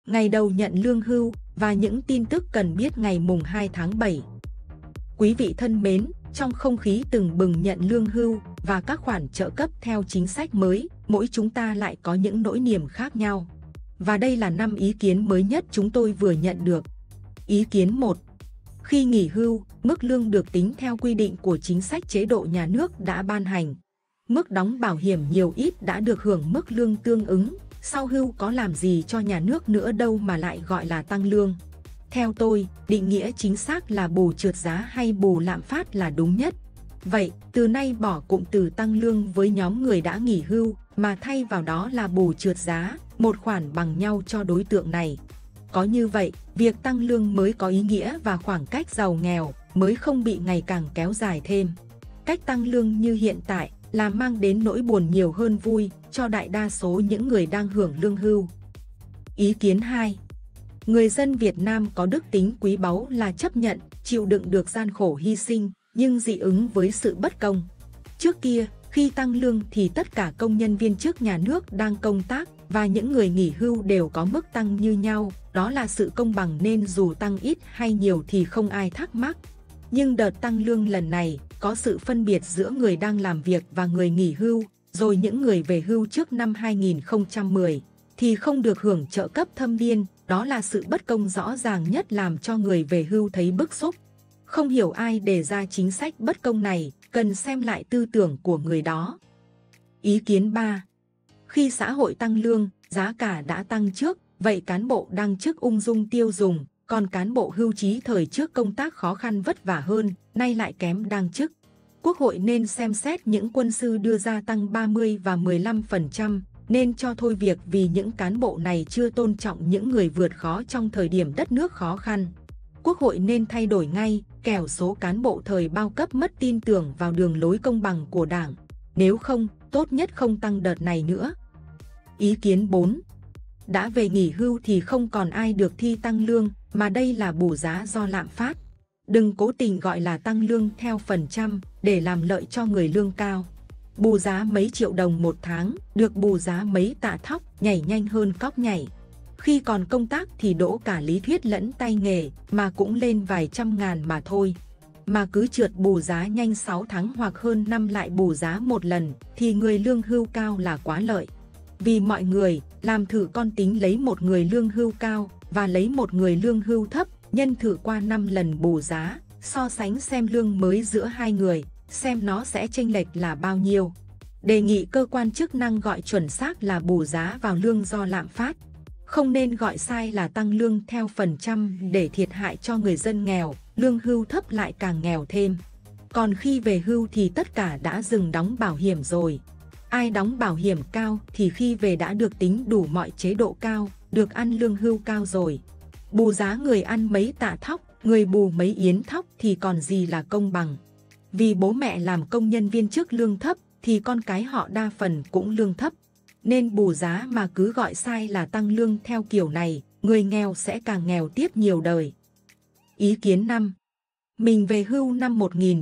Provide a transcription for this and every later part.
ngày đầu nhận lương hưu và những tin tức cần biết ngày mùng 2 tháng 7. Quý vị thân mến, trong không khí từng bừng nhận lương hưu và các khoản trợ cấp theo chính sách mới, mỗi chúng ta lại có những nỗi niềm khác nhau. Và đây là 5 ý kiến mới nhất chúng tôi vừa nhận được. Ý kiến 1. Khi nghỉ hưu, mức lương được tính theo quy định của chính sách chế độ nhà nước đã ban hành. Mức đóng bảo hiểm nhiều ít đã được hưởng mức lương tương ứng, sau hưu có làm gì cho nhà nước nữa đâu mà lại gọi là tăng lương. Theo tôi, định nghĩa chính xác là bù trượt giá hay bù lạm phát là đúng nhất. Vậy, từ nay bỏ cụm từ tăng lương với nhóm người đã nghỉ hưu, mà thay vào đó là bù trượt giá, một khoản bằng nhau cho đối tượng này. Có như vậy, việc tăng lương mới có ý nghĩa và khoảng cách giàu nghèo mới không bị ngày càng kéo dài thêm. Cách tăng lương như hiện tại là mang đến nỗi buồn nhiều hơn vui cho đại đa số những người đang hưởng lương hưu. Ý kiến 2. Người dân Việt Nam có đức tính quý báu là chấp nhận, chịu đựng được gian khổ hy sinh, nhưng dị ứng với sự bất công. Trước kia, khi tăng lương thì tất cả công nhân viên chức nhà nước đang công tác và những người nghỉ hưu đều có mức tăng như nhau, đó là sự công bằng nên dù tăng ít hay nhiều thì không ai thắc mắc. Nhưng đợt tăng lương lần này có sự phân biệt giữa người đang làm việc và người nghỉ hưu, rồi những người về hưu trước năm 2010 thì không được hưởng trợ cấp thâm niên, đó là sự bất công rõ ràng nhất làm cho người về hưu thấy bức xúc. Không hiểu ai đề ra chính sách bất công này, cần xem lại tư tưởng của người đó. Ý kiến 3. Khi xã hội tăng lương, giá cả đã tăng trước, vậy cán bộ đang chức ung dung tiêu dùng, còn cán bộ hưu trí thời trước công tác khó khăn vất vả hơn, nay lại kém đang chức. Quốc hội nên xem xét những quân sư đưa ra tăng 30 và 15%, nên cho thôi việc vì những cán bộ này chưa tôn trọng những người vượt khó trong thời điểm đất nước khó khăn. Quốc hội nên thay đổi ngay, kẻo số cán bộ thời bao cấp mất tin tưởng vào đường lối công bằng của Đảng. Nếu không, tốt nhất không tăng đợt này nữa. Ý kiến 4. Đã về nghỉ hưu thì không còn ai được thi tăng lương, mà đây là bù giá do lạm phát. Đừng cố tình gọi là tăng lương theo phần trăm để làm lợi cho người lương cao. Bù giá mấy triệu đồng một tháng, được bù giá mấy tạ thóc, nhảy nhanh hơn cóc nhảy. Khi còn công tác thì đỗ cả lý thuyết lẫn tay nghề, mà cũng lên vài trăm ngàn mà thôi. Mà cứ trượt bù giá nhanh 6 tháng hoặc hơn năm lại bù giá một lần, thì người lương hưu cao là quá lợi. Vì mọi người, làm thử con tính lấy một người lương hưu cao và lấy một người lương hưu thấp, nhân thử qua 5 lần bù giá, so sánh xem lương mới giữa hai người, xem nó sẽ chênh lệch là bao nhiêu. Đề nghị cơ quan chức năng gọi chuẩn xác là bù giá vào lương do lạm phát. Không nên gọi sai là tăng lương theo phần trăm để thiệt hại cho người dân nghèo, lương hưu thấp lại càng nghèo thêm. Còn khi về hưu thì tất cả đã dừng đóng bảo hiểm rồi. Ai đóng bảo hiểm cao thì khi về đã được tính đủ mọi chế độ cao, được ăn lương hưu cao rồi. Bù giá người ăn mấy tạ thóc, người bù mấy yến thóc thì còn gì là công bằng. Vì bố mẹ làm công nhân viên chức lương thấp thì con cái họ đa phần cũng lương thấp. Nên bù giá mà cứ gọi sai là tăng lương theo kiểu này, người nghèo sẽ càng nghèo tiếp nhiều đời. Ý kiến 5. Mình về hưu năm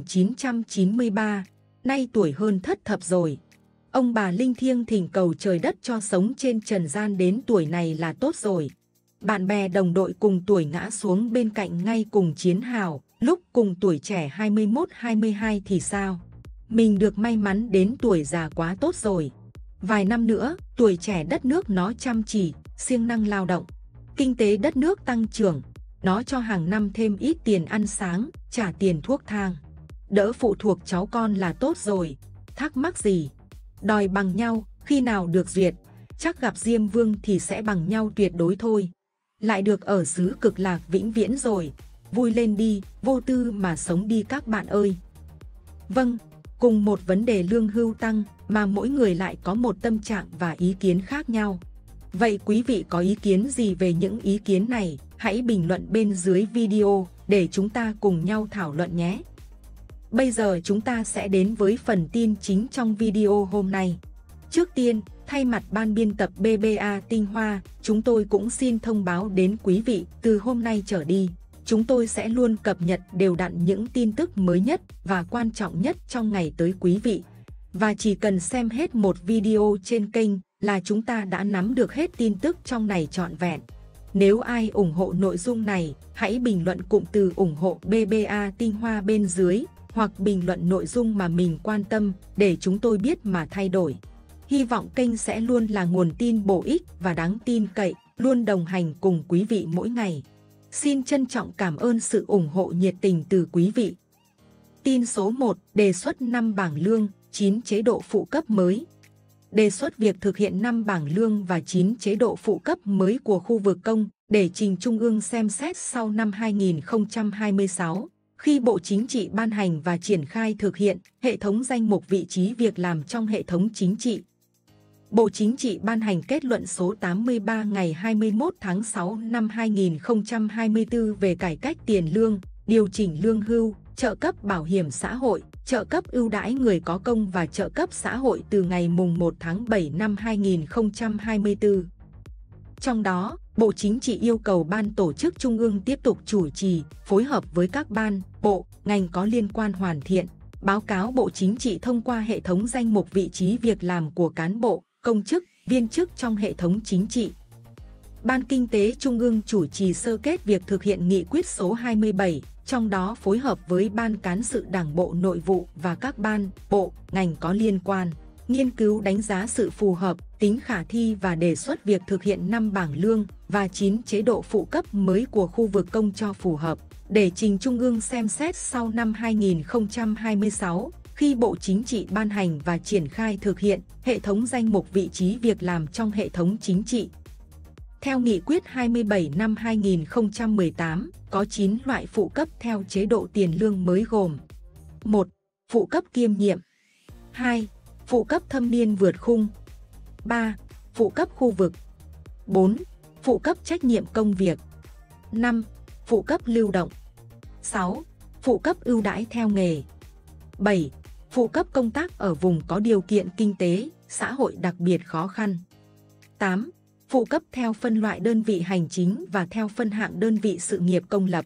1993, nay tuổi hơn thất thập rồi. Ông bà linh thiêng thỉnh cầu trời đất cho sống trên trần gian đến tuổi này là tốt rồi. Bạn bè đồng đội cùng tuổi ngã xuống bên cạnh ngay cùng chiến hào, lúc cùng tuổi trẻ 21-22 thì sao? Mình được may mắn đến tuổi già quá tốt rồi. Vài năm nữa, tuổi trẻ đất nước nó chăm chỉ, siêng năng lao động. Kinh tế đất nước tăng trưởng, nó cho hàng năm thêm ít tiền ăn sáng, trả tiền thuốc thang. Đỡ phụ thuộc cháu con là tốt rồi, thắc mắc gì? Đòi bằng nhau, khi nào được duyệt, chắc gặp Diêm Vương thì sẽ bằng nhau tuyệt đối thôi. Lại được ở xứ cực lạc vĩnh viễn rồi, vui lên đi, vô tư mà sống đi các bạn ơi. Vâng, cùng một vấn đề lương hưu tăng mà mỗi người lại có một tâm trạng và ý kiến khác nhau. Vậy quý vị có ý kiến gì về những ý kiến này? Hãy bình luận bên dưới video để chúng ta cùng nhau thảo luận nhé. Bây giờ chúng ta sẽ đến với phần tin chính trong video hôm nay. Trước tiên, thay mặt ban biên tập BBA Tinh Hoa, chúng tôi cũng xin thông báo đến quý vị từ hôm nay trở đi. Chúng tôi sẽ luôn cập nhật đều đặn những tin tức mới nhất và quan trọng nhất trong ngày tới quý vị. Và chỉ cần xem hết một video trên kênh là chúng ta đã nắm được hết tin tức trong này trọn vẹn. Nếu ai ủng hộ nội dung này, hãy bình luận cụm từ ủng hộ BBA Tinh Hoa bên dưới, hoặc bình luận nội dung mà mình quan tâm để chúng tôi biết mà thay đổi. Hy vọng kênh sẽ luôn là nguồn tin bổ ích và đáng tin cậy, luôn đồng hành cùng quý vị mỗi ngày. Xin trân trọng cảm ơn sự ủng hộ nhiệt tình từ quý vị. Tin số 1. Đề xuất 5 bảng lương, 9 chế độ phụ cấp mới. Đề xuất việc thực hiện 5 bảng lương và 9 chế độ phụ cấp mới của khu vực công để trình Trung ương xem xét sau năm 2026, khi Bộ Chính trị ban hành và triển khai thực hiện hệ thống danh mục vị trí việc làm trong hệ thống chính trị. Bộ Chính trị ban hành kết luận số 83 ngày 21 tháng 6 năm 2024 về cải cách tiền lương, điều chỉnh lương hưu, trợ cấp bảo hiểm xã hội, trợ cấp ưu đãi người có công và trợ cấp xã hội từ ngày mùng 1 tháng 7 năm 2024. Trong đó, Bộ Chính trị yêu cầu Ban Tổ chức Trung ương tiếp tục chủ trì, phối hợp với các ban, bộ, ngành có liên quan hoàn thiện, báo cáo Bộ Chính trị thông qua hệ thống danh mục vị trí việc làm của cán bộ, công chức, viên chức trong hệ thống chính trị. Ban Kinh tế Trung ương chủ trì sơ kết việc thực hiện nghị quyết số 27, trong đó phối hợp với Ban Cán sự Đảng Bộ Nội vụ và các ban, bộ, ngành có liên quan, nghiên cứu đánh giá sự phù hợp, tính khả thi và đề xuất việc thực hiện 5 bảng lương và 9 chế độ phụ cấp mới của khu vực công cho phù hợp, để trình Trung ương xem xét sau năm 2026, khi Bộ Chính trị ban hành và triển khai thực hiện hệ thống danh mục vị trí việc làm trong hệ thống chính trị. Theo Nghị quyết 27 năm 2018, có 9 loại phụ cấp theo chế độ tiền lương mới gồm: 1. Phụ cấp kiêm nhiệm. 2. Phụ cấp thâm niên vượt khung. 3. Phụ cấp khu vực. 4. Phụ cấp trách nhiệm công việc. 5. Phụ cấp lưu động. 6. Phụ cấp ưu đãi theo nghề. 7. Phụ cấp công tác ở vùng có điều kiện kinh tế, xã hội đặc biệt khó khăn. 8. Phụ cấp theo phân loại đơn vị hành chính và theo phân hạng đơn vị sự nghiệp công lập.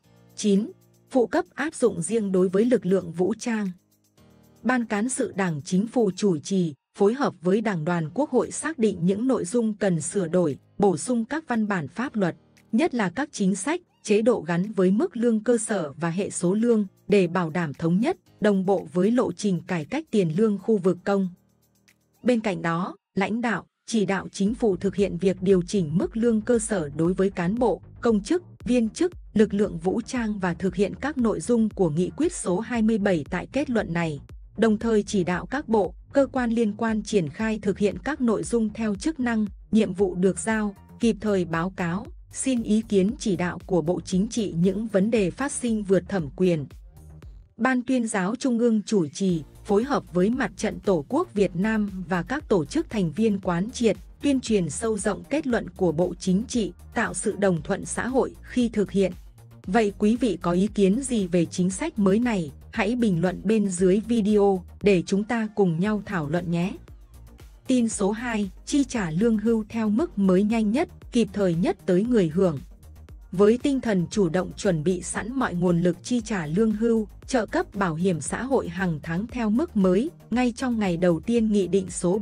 9. Phụ cấp áp dụng riêng đối với lực lượng vũ trang. Ban Cán sự Đảng Chính phủ chủ trì, phối hợp với Đảng đoàn Quốc hội xác định những nội dung cần sửa đổi, bổ sung các văn bản pháp luật, nhất là các chính sách, chế độ gắn với mức lương cơ sở và hệ số lương, để bảo đảm thống nhất, đồng bộ với lộ trình cải cách tiền lương khu vực công. Bên cạnh đó, lãnh đạo, chỉ đạo Chính phủ thực hiện việc điều chỉnh mức lương cơ sở đối với cán bộ, công chức, viên chức, lực lượng vũ trang và thực hiện các nội dung của Nghị quyết số 27 tại kết luận này, đồng thời chỉ đạo các bộ, cơ quan liên quan triển khai thực hiện các nội dung theo chức năng, nhiệm vụ được giao, kịp thời báo cáo, xin ý kiến chỉ đạo của Bộ Chính trị những vấn đề phát sinh vượt thẩm quyền. Ban Tuyên giáo Trung ương chủ trì, phối hợp với Mặt trận Tổ quốc Việt Nam và các tổ chức thành viên quán triệt, tuyên truyền sâu rộng kết luận của Bộ Chính trị, tạo sự đồng thuận xã hội khi thực hiện. Vậy quý vị có ý kiến gì về chính sách mới này? Hãy bình luận bên dưới video để chúng ta cùng nhau thảo luận nhé! Tin số 2. Chi trả lương hưu theo mức mới nhanh nhất, kịp thời nhất tới người hưởng. Với tinh thần chủ động chuẩn bị sẵn mọi nguồn lực chi trả lương hưu, trợ cấp bảo hiểm xã hội hàng tháng theo mức mới, ngay trong ngày đầu tiên Nghị định số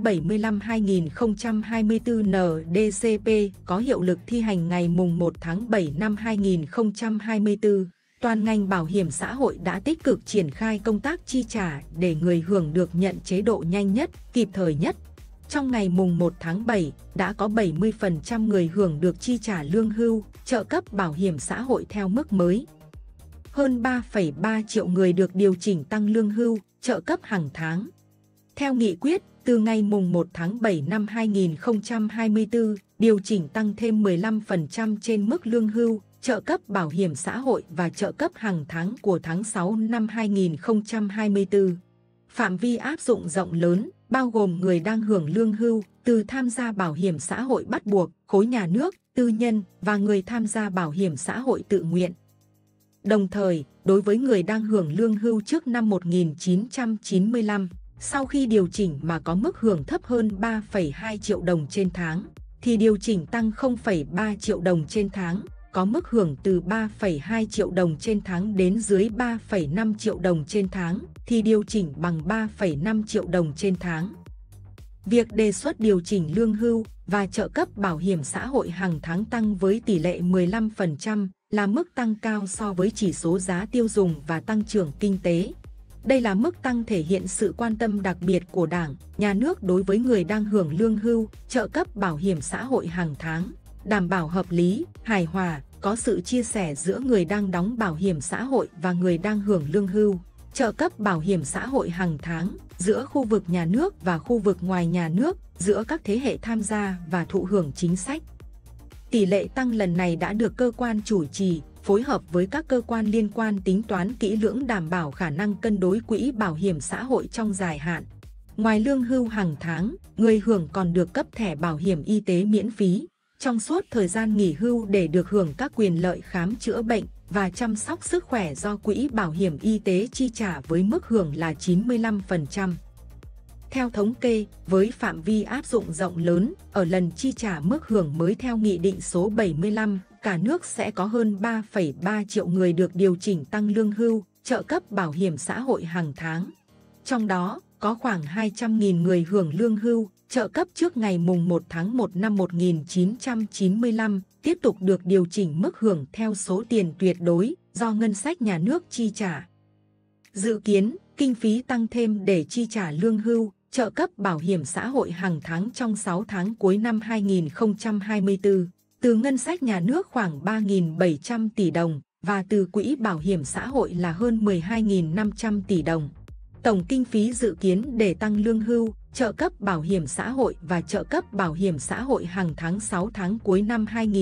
75/2024 NDCP có hiệu lực thi hành ngày mùng 1 tháng 7 năm 2024, toàn ngành bảo hiểm xã hội đã tích cực triển khai công tác chi trả để người hưởng được nhận chế độ nhanh nhất, kịp thời nhất. Trong ngày mùng 1 tháng 7, đã có 70% người hưởng được chi trả lương hưu, trợ cấp bảo hiểm xã hội theo mức mới. Hơn 3,3 triệu người được điều chỉnh tăng lương hưu, trợ cấp hàng tháng. Theo nghị quyết, từ ngày mùng 1 tháng 7 năm 2024, điều chỉnh tăng thêm 15% trên mức lương hưu, trợ cấp bảo hiểm xã hội và trợ cấp hàng tháng của tháng 6 năm 2024. Phạm vi áp dụng rộng lớn, bao gồm người đang hưởng lương hưu, từ tham gia bảo hiểm xã hội bắt buộc, khối nhà nước, tư nhân và người tham gia bảo hiểm xã hội tự nguyện. Đồng thời, đối với người đang hưởng lương hưu trước năm 1995, sau khi điều chỉnh mà có mức hưởng thấp hơn 3,2 triệu đồng trên tháng, thì điều chỉnh tăng 0,3 triệu đồng trên tháng, có mức hưởng từ 3,2 triệu đồng trên tháng đến dưới 3,5 triệu đồng trên tháng, thì điều chỉnh bằng 3,5 triệu đồng trên tháng. Việc đề xuất điều chỉnh lương hưu, và trợ cấp bảo hiểm xã hội hàng tháng tăng với tỷ lệ 15%, là mức tăng cao so với chỉ số giá tiêu dùng và tăng trưởng kinh tế. Đây là mức tăng thể hiện sự quan tâm đặc biệt của Đảng, Nhà nước đối với người đang hưởng lương hưu, trợ cấp bảo hiểm xã hội hàng tháng, đảm bảo hợp lý, hài hòa, có sự chia sẻ giữa người đang đóng bảo hiểm xã hội và người đang hưởng lương hưu, trợ cấp bảo hiểm xã hội hàng tháng, giữa khu vực nhà nước và khu vực ngoài nhà nước, giữa các thế hệ tham gia và thụ hưởng chính sách. Tỷ lệ tăng lần này đã được cơ quan chủ trì, phối hợp với các cơ quan liên quan tính toán kỹ lưỡng đảm bảo khả năng cân đối quỹ bảo hiểm xã hội trong dài hạn. Ngoài lương hưu hàng tháng, người hưởng còn được cấp thẻ bảo hiểm y tế miễn phí trong suốt thời gian nghỉ hưu để được hưởng các quyền lợi khám chữa bệnh và chăm sóc sức khỏe do quỹ bảo hiểm y tế chi trả với mức hưởng là 95%. Theo thống kê, với phạm vi áp dụng rộng lớn, ở lần chi trả mức hưởng mới theo Nghị định số 75, cả nước sẽ có hơn 3,3 triệu người được điều chỉnh tăng lương hưu, trợ cấp bảo hiểm xã hội hàng tháng. Trong đó, có khoảng 200.000 người hưởng lương hưu, trợ cấp trước ngày mùng 1 tháng 1 năm 1995, tiếp tục được điều chỉnh mức hưởng theo số tiền tuyệt đối do ngân sách nhà nước chi trả. Dự kiến, kinh phí tăng thêm để chi trả lương hưu, trợ cấp bảo hiểm xã hội hàng tháng trong 6 tháng cuối năm 2024, từ ngân sách nhà nước khoảng 3.700 tỷ đồng và từ quỹ bảo hiểm xã hội là hơn 12.500 tỷ đồng. Tổng kinh phí dự kiến để tăng lương hưu, trợ cấp bảo hiểm xã hội và trợ cấp bảo hiểm xã hội hàng tháng 6 tháng cuối năm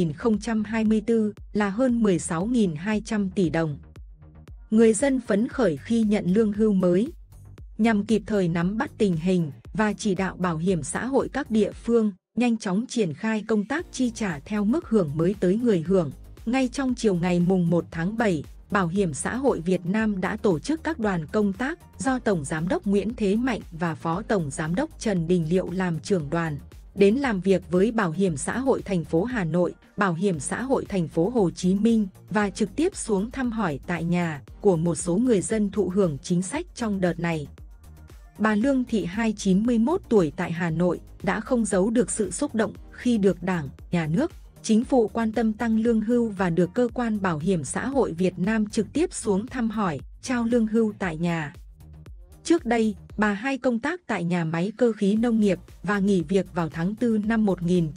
2024 là hơn 16.200 tỷ đồng. Người dân phấn khởi khi nhận lương hưu mới. Nhằm kịp thời nắm bắt tình hình và chỉ đạo bảo hiểm xã hội các địa phương nhanh chóng triển khai công tác chi trả theo mức hưởng mới tới người hưởng, ngay trong chiều ngày mùng 1 tháng 7, Bảo hiểm xã hội Việt Nam đã tổ chức các đoàn công tác do Tổng Giám đốc Nguyễn Thế Mạnh và Phó Tổng Giám đốc Trần Đình Liệu làm trưởng đoàn, đến làm việc với Bảo hiểm xã hội thành phố Hà Nội, Bảo hiểm xã hội thành phố Hồ Chí Minh và trực tiếp xuống thăm hỏi tại nhà của một số người dân thụ hưởng chính sách trong đợt này. Bà Lương Thị Hai 91 tuổi tại Hà Nội đã không giấu được sự xúc động khi được Đảng, Nhà nước, Chính phủ quan tâm tăng lương hưu và được Cơ quan Bảo hiểm xã hội Việt Nam trực tiếp xuống thăm hỏi, trao lương hưu tại nhà. Trước đây, bà Hai công tác tại nhà máy cơ khí nông nghiệp và nghỉ việc vào tháng 4 năm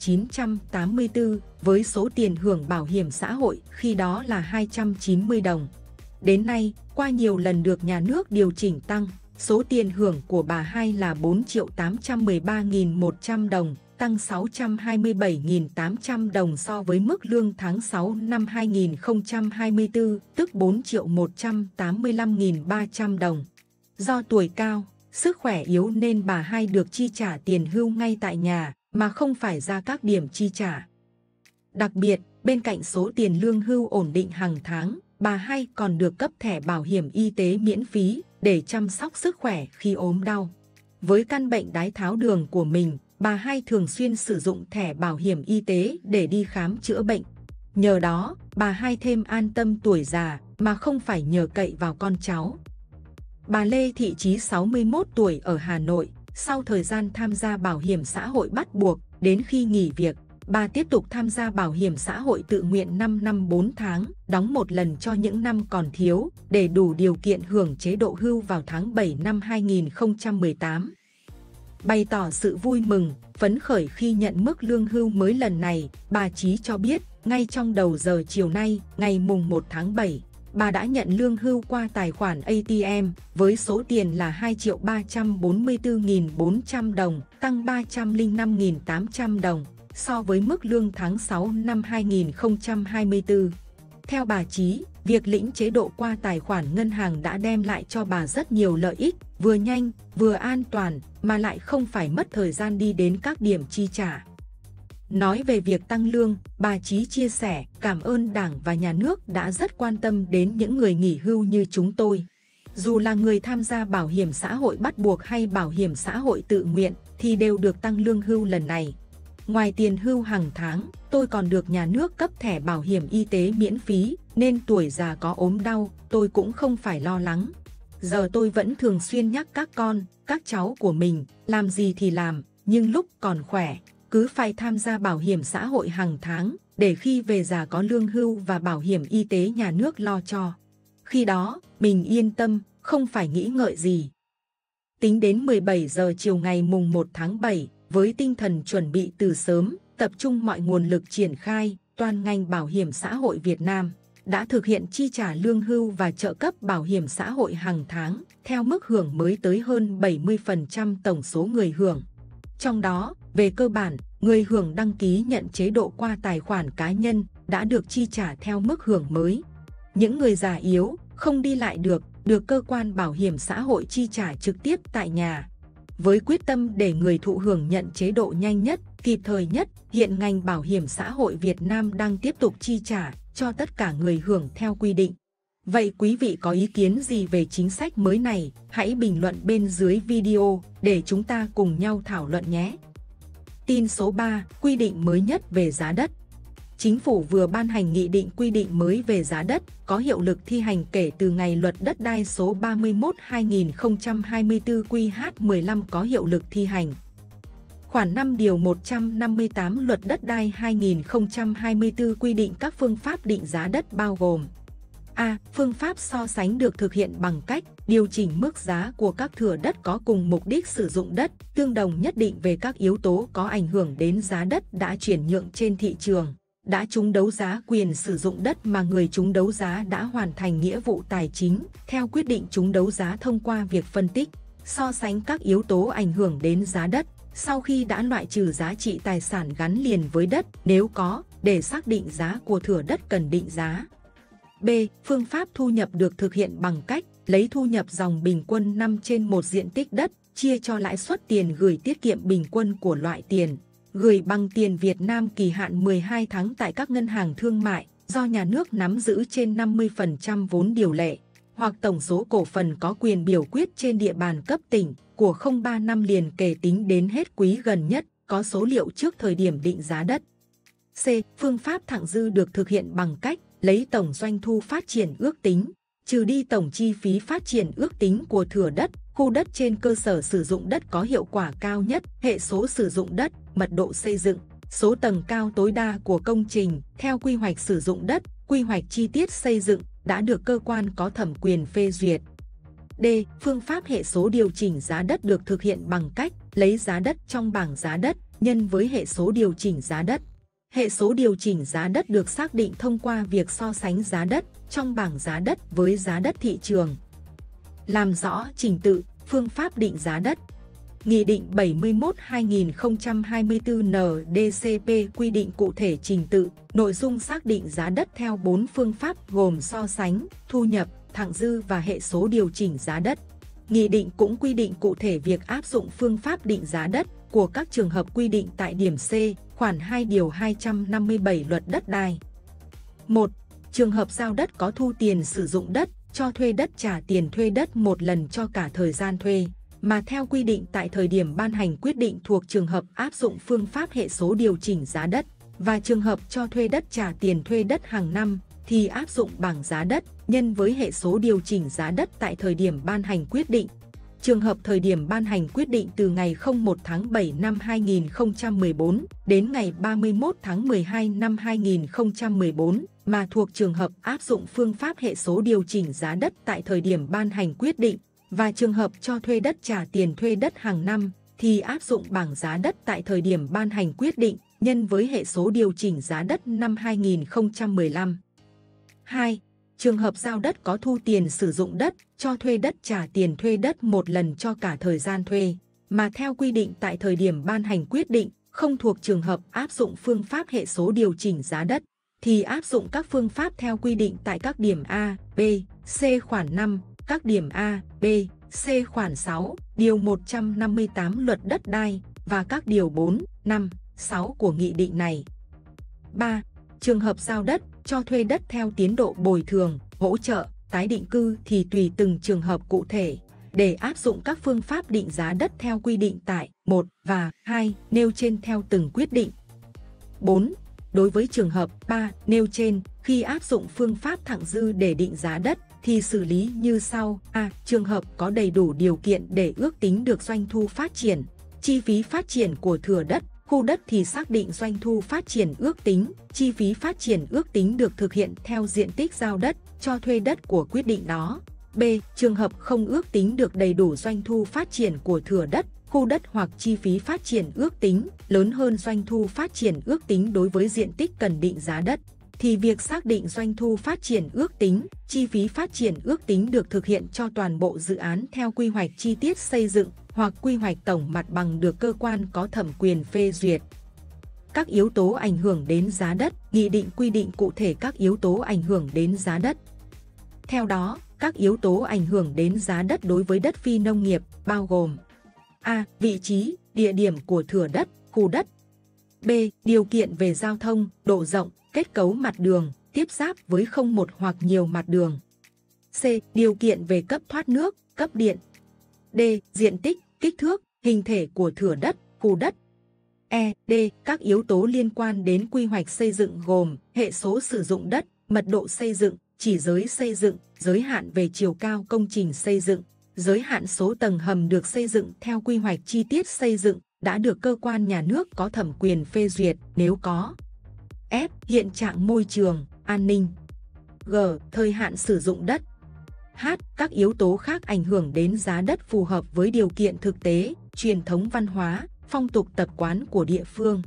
1984 với số tiền hưởng bảo hiểm xã hội khi đó là 290 đồng. Đến nay, qua nhiều lần được nhà nước điều chỉnh tăng, số tiền hưởng của bà Hai là 4.813.100 đồng, tăng 627.800 đồng so với mức lương tháng 6 năm 2024, tức 4.185.300 đồng. Do tuổi cao, sức khỏe yếu nên bà Hai được chi trả tiền hưu ngay tại nhà, mà không phải ra các điểm chi trả. Đặc biệt, bên cạnh số tiền lương hưu ổn định hàng tháng, bà Hai còn được cấp thẻ bảo hiểm y tế miễn phí để chăm sóc sức khỏe khi ốm đau. Với căn bệnh đái tháo đường của mình, bà Hai thường xuyên sử dụng thẻ bảo hiểm y tế để đi khám chữa bệnh. Nhờ đó, bà Hai thêm an tâm tuổi già mà không phải nhờ cậy vào con cháu. Bà Lê Thị Trí 61 tuổi ở Hà Nội, sau thời gian tham gia bảo hiểm xã hội bắt buộc, đến khi nghỉ việc, bà tiếp tục tham gia bảo hiểm xã hội tự nguyện 5 năm 4 tháng, đóng một lần cho những năm còn thiếu, để đủ điều kiện hưởng chế độ hưu vào tháng 7 năm 2018. Bày tỏ sự vui mừng, phấn khởi khi nhận mức lương hưu mới lần này, bà Trí cho biết, ngay trong đầu giờ chiều nay, ngày mùng 1 tháng 7, bà đã nhận lương hưu qua tài khoản ATM với số tiền là 2.344.400 đồng, tăng 305.800 đồng so với mức lương tháng 6 năm 2024. Theo bà Trí, việc lĩnh chế độ qua tài khoản ngân hàng đã đem lại cho bà rất nhiều lợi ích, vừa nhanh, vừa an toàn, mà lại không phải mất thời gian đi đến các điểm chi trả. Nói về việc tăng lương, bà Trí chia sẻ cảm ơn Đảng và Nhà nước đã rất quan tâm đến những người nghỉ hưu như chúng tôi. Dù là người tham gia bảo hiểm xã hội bắt buộc hay bảo hiểm xã hội tự nguyện thì đều được tăng lương hưu lần này. Ngoài tiền hưu hàng tháng, tôi còn được nhà nước cấp thẻ bảo hiểm y tế miễn phí, nên tuổi già có ốm đau, tôi cũng không phải lo lắng. Giờ tôi vẫn thường xuyên nhắc các con, các cháu của mình, làm gì thì làm, nhưng lúc còn khỏe, cứ phải tham gia bảo hiểm xã hội hàng tháng, để khi về già có lương hưu và bảo hiểm y tế nhà nước lo cho. Khi đó, mình yên tâm, không phải nghĩ ngợi gì. Tính đến 17 giờ chiều ngày mùng 1 tháng 7, với tinh thần chuẩn bị từ sớm, tập trung mọi nguồn lực triển khai, toàn ngành bảo hiểm xã hội Việt Nam đã thực hiện chi trả lương hưu và trợ cấp bảo hiểm xã hội hàng tháng theo mức hưởng mới tới hơn 70% tổng số người hưởng. Trong đó, về cơ bản, người hưởng đăng ký nhận chế độ qua tài khoản cá nhân đã được chi trả theo mức hưởng mới. Những người già yếu, không đi lại được cơ quan bảo hiểm xã hội chi trả trực tiếp tại nhà. Với quyết tâm để người thụ hưởng nhận chế độ nhanh nhất, kịp thời nhất, hiện ngành bảo hiểm xã hội Việt Nam đang tiếp tục chi trả cho tất cả người hưởng theo quy định. Vậy quý vị có ý kiến gì về chính sách mới này? Hãy bình luận bên dưới video để chúng ta cùng nhau thảo luận nhé. Tin số 3, quy định mới nhất về giá đất. Chính phủ vừa ban hành nghị định quy định mới về giá đất, có hiệu lực thi hành kể từ ngày Luật Đất đai số 31/2024 QH15 có hiệu lực thi hành. Khoản 5 điều 158 Luật Đất đai 2024 quy định các phương pháp định giá đất bao gồm: A. Phương pháp so sánh được thực hiện bằng cách điều chỉnh mức giá của các thửa đất có cùng mục đích sử dụng đất, tương đồng nhất định về các yếu tố có ảnh hưởng đến giá đất đã chuyển nhượng trên thị trường, đã trúng đấu giá quyền sử dụng đất mà người trúng đấu giá đã hoàn thành nghĩa vụ tài chính theo quyết định trúng đấu giá thông qua việc phân tích, so sánh các yếu tố ảnh hưởng đến giá đất sau khi đã loại trừ giá trị tài sản gắn liền với đất nếu có, để xác định giá của thửa đất cần định giá. B. Phương pháp thu nhập được thực hiện bằng cách lấy thu nhập dòng bình quân 5 trên 1 diện tích đất, chia cho lãi suất tiền gửi tiết kiệm bình quân của loại tiền gửi bằng tiền Việt Nam kỳ hạn 12 tháng tại các ngân hàng thương mại do nhà nước nắm giữ trên 50% vốn điều lệ, hoặc tổng số cổ phần có quyền biểu quyết trên địa bàn cấp tỉnh của 03 năm liền kể tính đến hết quý gần nhất, có số liệu trước thời điểm định giá đất. C. Phương pháp thặng dư được thực hiện bằng cách lấy tổng doanh thu phát triển ước tính, trừ đi tổng chi phí phát triển ước tính của thửa đất, khu đất trên cơ sở sử dụng đất có hiệu quả cao nhất, hệ số sử dụng đất, mật độ xây dựng, số tầng cao tối đa của công trình theo quy hoạch sử dụng đất, quy hoạch chi tiết xây dựng đã được cơ quan có thẩm quyền phê duyệt. D. Phương pháp hệ số điều chỉnh giá đất được thực hiện bằng cách lấy giá đất trong bảng giá đất nhân với hệ số điều chỉnh giá đất. Hệ số điều chỉnh giá đất được xác định thông qua việc so sánh giá đất trong bảng giá đất với giá đất thị trường. Làm rõ trình tự, phương pháp định giá đất. Nghị định 71/2024 NDCP quy định cụ thể trình tự, nội dung xác định giá đất theo 4 phương pháp gồm so sánh, thu nhập, thặng dư và hệ số điều chỉnh giá đất. Nghị định cũng quy định cụ thể việc áp dụng phương pháp định giá đất của các trường hợp quy định tại điểm C, khoản 2 điều 257 Luật Đất đai. 1. Trường hợp giao đất có thu tiền sử dụng đất, cho thuê đất trả tiền thuê đất một lần cho cả thời gian thuê, mà theo quy định tại thời điểm ban hành quyết định thuộc trường hợp áp dụng phương pháp hệ số điều chỉnh giá đất, và trường hợp cho thuê đất trả tiền thuê đất hàng năm thì áp dụng bảng giá đất nhân với hệ số điều chỉnh giá đất tại thời điểm ban hành quyết định. Trường hợp thời điểm ban hành quyết định từ ngày 01 tháng 7 năm 2014 đến ngày 31 tháng 12 năm 2014 mà thuộc trường hợp áp dụng phương pháp hệ số điều chỉnh giá đất tại thời điểm ban hành quyết định, và trường hợp cho thuê đất trả tiền thuê đất hàng năm thì áp dụng bảng giá đất tại thời điểm ban hành quyết định nhân với hệ số điều chỉnh giá đất năm 2015. 2. Trường hợp giao đất có thu tiền sử dụng đất, cho thuê đất trả tiền thuê đất một lần cho cả thời gian thuê, mà theo quy định tại thời điểm ban hành quyết định không thuộc trường hợp áp dụng phương pháp hệ số điều chỉnh giá đất, thì áp dụng các phương pháp theo quy định tại các điểm A, B, C khoản 5, các điểm A, B, C khoản 6, điều 158 Luật Đất đai và các điều 4, 5, 6 của nghị định này. 3. Trường hợp giao đất, cho thuê đất theo tiến độ bồi thường, hỗ trợ, tái định cư thì tùy từng trường hợp cụ thể, để áp dụng các phương pháp định giá đất theo quy định tại 1 và 2 nêu trên theo từng quyết định. 4. Đối với trường hợp 3 nêu trên, khi áp dụng phương pháp thặng dư để định giá đất thì xử lý như sau. A. Trường hợp có đầy đủ điều kiện để ước tính được doanh thu phát triển, chi phí phát triển của thửa đất, khu đất thì xác định doanh thu phát triển ước tính, chi phí phát triển ước tính được thực hiện theo diện tích giao đất, cho thuê đất của quyết định đó. B. Trường hợp không ước tính được đầy đủ doanh thu phát triển của thửa đất, khu đất hoặc chi phí phát triển ước tính lớn hơn doanh thu phát triển ước tính đối với diện tích cần định giá đất, thì việc xác định doanh thu phát triển ước tính, chi phí phát triển ước tính được thực hiện cho toàn bộ dự án theo quy hoạch chi tiết xây dựng hoặc quy hoạch tổng mặt bằng được cơ quan có thẩm quyền phê duyệt. Các yếu tố ảnh hưởng đến giá đất, nghị định quy định cụ thể các yếu tố ảnh hưởng đến giá đất. Theo đó, các yếu tố ảnh hưởng đến giá đất đối với đất phi nông nghiệp bao gồm: A. Vị trí, địa điểm của thửa đất, khu đất. B. Điều kiện về giao thông, độ rộng, kết cấu mặt đường, tiếp giáp với không một hoặc nhiều mặt đường. C. Điều kiện về cấp thoát nước, cấp điện. D. Diện tích, kích thước, hình thể của thửa đất, khu đất. E. D. Các yếu tố liên quan đến quy hoạch xây dựng gồm hệ số sử dụng đất, mật độ xây dựng, chỉ giới xây dựng, giới hạn về chiều cao công trình xây dựng, giới hạn số tầng hầm được xây dựng theo quy hoạch chi tiết xây dựng đã được cơ quan nhà nước có thẩm quyền phê duyệt nếu có. F. Hiện trạng môi trường, an ninh. G. Thời hạn sử dụng đất. H. Các yếu tố khác ảnh hưởng đến giá đất phù hợp với điều kiện thực tế, truyền thống văn hóa, phong tục tập quán của địa phương.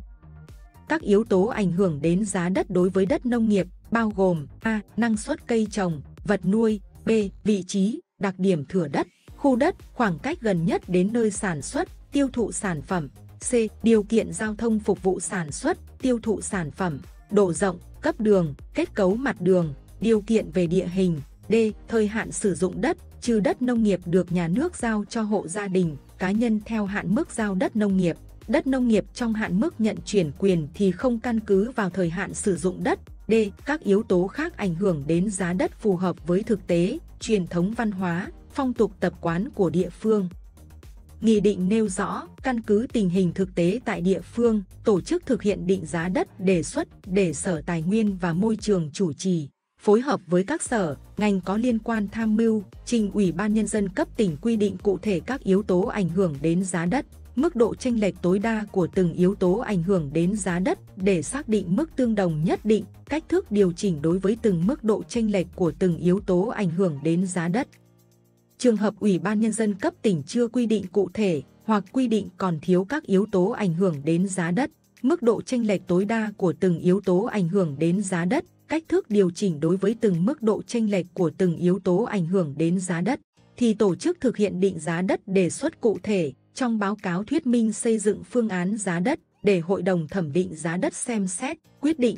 Các yếu tố ảnh hưởng đến giá đất đối với đất nông nghiệp bao gồm: A. Năng suất cây trồng, vật nuôi. B. Vị trí, đặc điểm thửa đất, khu đất, khoảng cách gần nhất đến nơi sản xuất, tiêu thụ sản phẩm. C. Điều kiện giao thông phục vụ sản xuất, tiêu thụ sản phẩm, độ rộng, cấp đường, kết cấu mặt đường, điều kiện về địa hình. D. Thời hạn sử dụng đất, trừ đất nông nghiệp được nhà nước giao cho hộ gia đình, cá nhân theo hạn mức giao đất nông nghiệp. Đất nông nghiệp trong hạn mức nhận chuyển quyền thì không căn cứ vào thời hạn sử dụng đất. D. Các yếu tố khác ảnh hưởng đến giá đất phù hợp với thực tế, truyền thống văn hóa, phong tục tập quán của địa phương. Nghị định nêu rõ, căn cứ tình hình thực tế tại địa phương, tổ chức thực hiện định giá đất đề xuất để Sở Tài nguyên và Môi trường chủ trì, phối hợp với các sở, ngành có liên quan tham mưu, trình Ủy ban Nhân dân cấp tỉnh quy định cụ thể các yếu tố ảnh hưởng đến giá đất, mức độ chênh lệch tối đa của từng yếu tố ảnh hưởng đến giá đất để xác định mức tương đồng nhất định, cách thức điều chỉnh đối với từng mức độ chênh lệch của từng yếu tố ảnh hưởng đến giá đất. Trường hợp Ủy ban Nhân dân cấp tỉnh chưa quy định cụ thể hoặc quy định còn thiếu các yếu tố ảnh hưởng đến giá đất, mức độ chênh lệch tối đa của từng yếu tố ảnh hưởng đến giá đất, cách thức điều chỉnh đối với từng mức độ chênh lệch của từng yếu tố ảnh hưởng đến giá đất, thì tổ chức thực hiện định giá đất đề xuất cụ thể trong báo cáo thuyết minh xây dựng phương án giá đất để Hội đồng thẩm định giá đất xem xét, quyết định.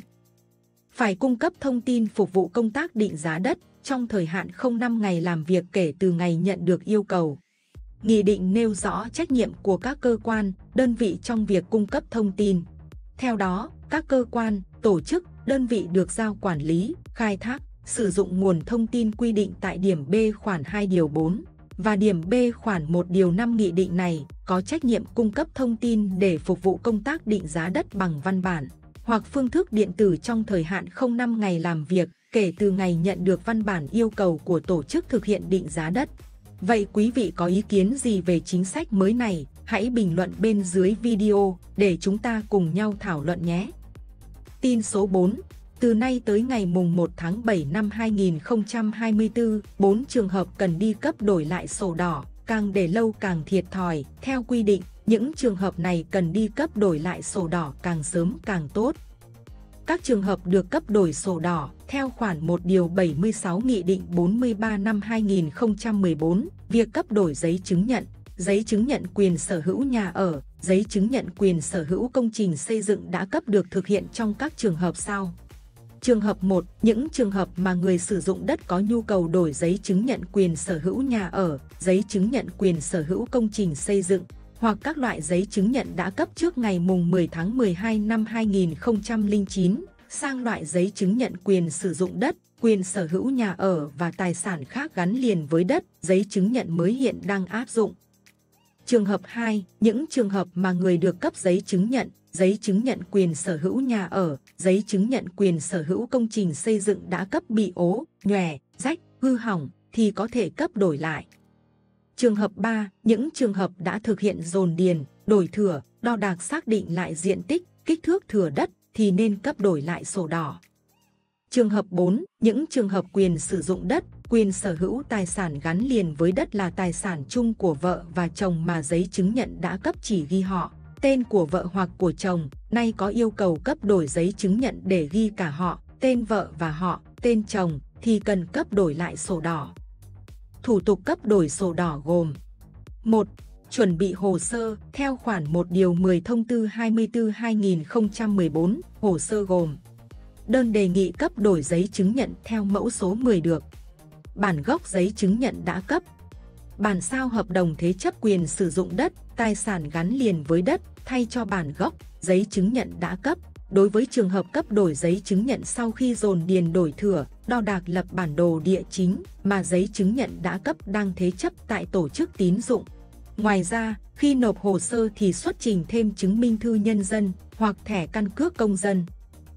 Phải cung cấp thông tin phục vụ công tác định giá đất trong thời hạn không 5 ngày làm việc kể từ ngày nhận được yêu cầu. Nghị định nêu rõ trách nhiệm của các cơ quan, đơn vị trong việc cung cấp thông tin. Theo đó, các cơ quan, tổ chức, đơn vị được giao quản lý, khai thác, sử dụng nguồn thông tin quy định tại điểm B khoản 2 điều 4 và điểm B khoản 1 điều 5 nghị định này có trách nhiệm cung cấp thông tin để phục vụ công tác định giá đất bằng văn bản hoặc phương thức điện tử trong thời hạn không 5 ngày làm việc kể từ ngày nhận được văn bản yêu cầu của tổ chức thực hiện định giá đất. Vậy quý vị có ý kiến gì về chính sách mới này? Hãy bình luận bên dưới video để chúng ta cùng nhau thảo luận nhé. Tin số 4. Từ nay tới ngày mùng 1 tháng 7 năm 2024, 4 trường hợp cần đi cấp đổi lại sổ đỏ, càng để lâu càng thiệt thòi. Theo quy định, những trường hợp này cần đi cấp đổi lại sổ đỏ càng sớm càng tốt. Các trường hợp được cấp đổi sổ đỏ theo khoản 1 điều 76 Nghị định 43 năm 2014, việc cấp đổi giấy chứng nhận quyền sở hữu nhà ở, giấy chứng nhận quyền sở hữu công trình xây dựng đã cấp được thực hiện trong các trường hợp sau. Trường hợp 1, những trường hợp mà người sử dụng đất có nhu cầu đổi giấy chứng nhận quyền sở hữu nhà ở, giấy chứng nhận quyền sở hữu công trình xây dựng, hoặc các loại giấy chứng nhận đã cấp trước ngày mùng 10 tháng 12 năm 2009, sang loại giấy chứng nhận quyền sử dụng đất, quyền sở hữu nhà ở và tài sản khác gắn liền với đất, giấy chứng nhận mới hiện đang áp dụng. Trường hợp 2, những trường hợp mà người được cấp giấy chứng nhận quyền sở hữu nhà ở, giấy chứng nhận quyền sở hữu công trình xây dựng đã cấp bị ố, nhòe, rách, hư hỏng thì có thể cấp đổi lại. Trường hợp 3, những trường hợp đã thực hiện dồn điền, đổi thửa, đo đạc xác định lại diện tích, kích thước thửa đất thì nên cấp đổi lại sổ đỏ. Trường hợp 4. Những trường hợp quyền sử dụng đất, quyền sở hữu tài sản gắn liền với đất là tài sản chung của vợ và chồng mà giấy chứng nhận đã cấp chỉ ghi họ, tên của vợ hoặc của chồng, nay có yêu cầu cấp đổi giấy chứng nhận để ghi cả họ, tên vợ và họ, tên chồng thì cần cấp đổi lại sổ đỏ. Thủ tục cấp đổi sổ đỏ gồm: 1. Chuẩn bị hồ sơ theo khoản 1 điều 10 thông tư 24/2014, hồ sơ gồm: đơn đề nghị cấp đổi giấy chứng nhận theo mẫu số 10 được, bản gốc giấy chứng nhận đã cấp, bản sao hợp đồng thế chấp quyền sử dụng đất, tài sản gắn liền với đất thay cho bản gốc giấy chứng nhận đã cấp. Đối với trường hợp cấp đổi giấy chứng nhận sau khi dồn điền đổi thửa, đo đạc lập bản đồ địa chính mà giấy chứng nhận đã cấp đang thế chấp tại tổ chức tín dụng. Ngoài ra, khi nộp hồ sơ thì xuất trình thêm chứng minh thư nhân dân hoặc thẻ căn cước công dân.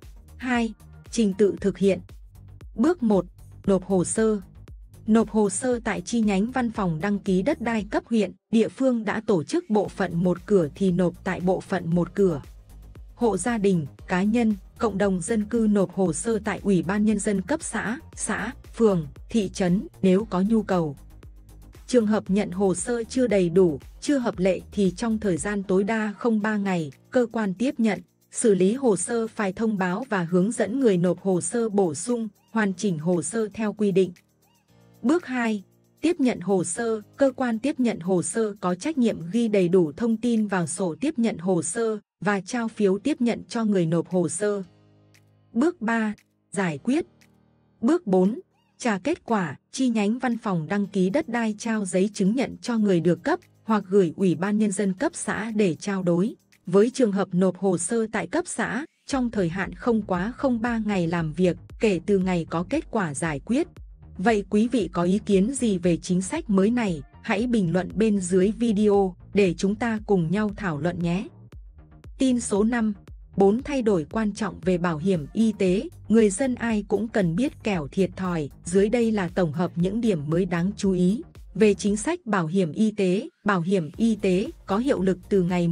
2. Trình tự thực hiện. Bước 1. Nộp hồ sơ. Nộp hồ sơ tại chi nhánh văn phòng đăng ký đất đai cấp huyện, địa phương đã tổ chức bộ phận một cửa thì nộp tại bộ phận một cửa. Hộ gia đình, cá nhân, cộng đồng dân cư nộp hồ sơ tại Ủy ban Nhân dân cấp xã, phường, thị trấn nếu có nhu cầu. Trường hợp nhận hồ sơ chưa đầy đủ, chưa hợp lệ thì trong thời gian tối đa không 3 ngày, cơ quan tiếp nhận, xử lý hồ sơ phải thông báo và hướng dẫn người nộp hồ sơ bổ sung, hoàn chỉnh hồ sơ theo quy định. Bước 2. Tiếp nhận hồ sơ, cơ quan tiếp nhận hồ sơ có trách nhiệm ghi đầy đủ thông tin vào sổ tiếp nhận hồ sơ và trao phiếu tiếp nhận cho người nộp hồ sơ. Bước 3. Giải quyết. Bước 4. Trả kết quả, chi nhánh văn phòng đăng ký đất đai trao giấy chứng nhận cho người được cấp hoặc gửi Ủy ban Nhân dân cấp xã để trao đối. Với trường hợp nộp hồ sơ tại cấp xã, trong thời hạn không quá 03 ngày làm việc kể từ ngày có kết quả giải quyết. Vậy quý vị có ý kiến gì về chính sách mới này? Hãy bình luận bên dưới video để chúng ta cùng nhau thảo luận nhé. Tin số 5. 4 thay đổi quan trọng về bảo hiểm y tế, người dân ai cũng cần biết kẻo thiệt thòi. Dưới đây là tổng hợp những điểm mới đáng chú ý về chính sách bảo hiểm y tế. Bảo hiểm y tế có hiệu lực từ ngày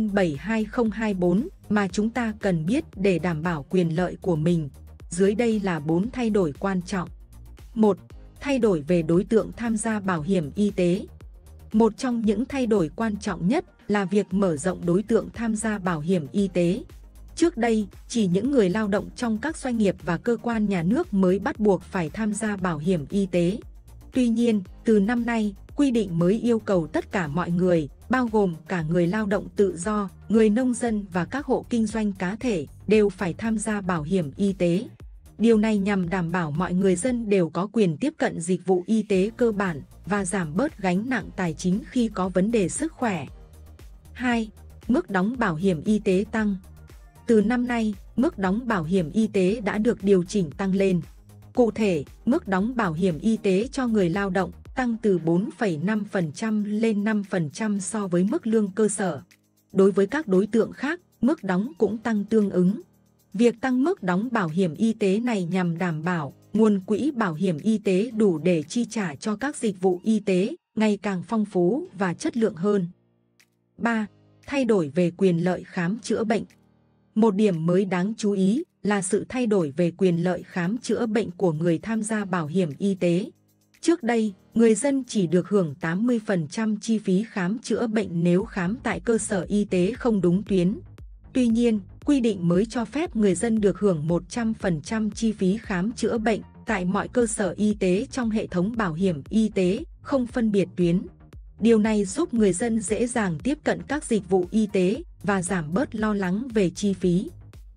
1/7/2024 mà chúng ta cần biết để đảm bảo quyền lợi của mình. Dưới đây là 4 thay đổi quan trọng. 1. Thay đổi về đối tượng tham gia bảo hiểm y tế. Một trong những thay đổi quan trọng nhất là việc mở rộng đối tượng tham gia bảo hiểm y tế. Trước đây, chỉ những người lao động trong các doanh nghiệp và cơ quan nhà nước mới bắt buộc phải tham gia bảo hiểm y tế. Tuy nhiên, từ năm nay, quy định mới yêu cầu tất cả mọi người, bao gồm cả người lao động tự do, người nông dân và các hộ kinh doanh cá thể, đều phải tham gia bảo hiểm y tế. Điều này nhằm đảm bảo mọi người dân đều có quyền tiếp cận dịch vụ y tế cơ bản và giảm bớt gánh nặng tài chính khi có vấn đề sức khỏe. 2. Mức đóng bảo hiểm y tế tăng. Từ năm nay, mức đóng bảo hiểm y tế đã được điều chỉnh tăng lên. Cụ thể, mức đóng bảo hiểm y tế cho người lao động tăng từ 4,5% lên 5% so với mức lương cơ sở. Đối với các đối tượng khác, mức đóng cũng tăng tương ứng. Việc tăng mức đóng bảo hiểm y tế này nhằm đảm bảo nguồn quỹ bảo hiểm y tế đủ để chi trả cho các dịch vụ y tế ngày càng phong phú và chất lượng hơn. 3. Thay đổi về quyền lợi khám chữa bệnh. Một điểm mới đáng chú ý là sự thay đổi về quyền lợi khám chữa bệnh của người tham gia bảo hiểm y tế. Trước đây, người dân chỉ được hưởng 80% chi phí khám chữa bệnh nếu khám tại cơ sở y tế không đúng tuyến. Tuy nhiên, quy định mới cho phép người dân được hưởng 100% chi phí khám chữa bệnh tại mọi cơ sở y tế trong hệ thống bảo hiểm y tế, không phân biệt tuyến. Điều này giúp người dân dễ dàng tiếp cận các dịch vụ y tế và giảm bớt lo lắng về chi phí.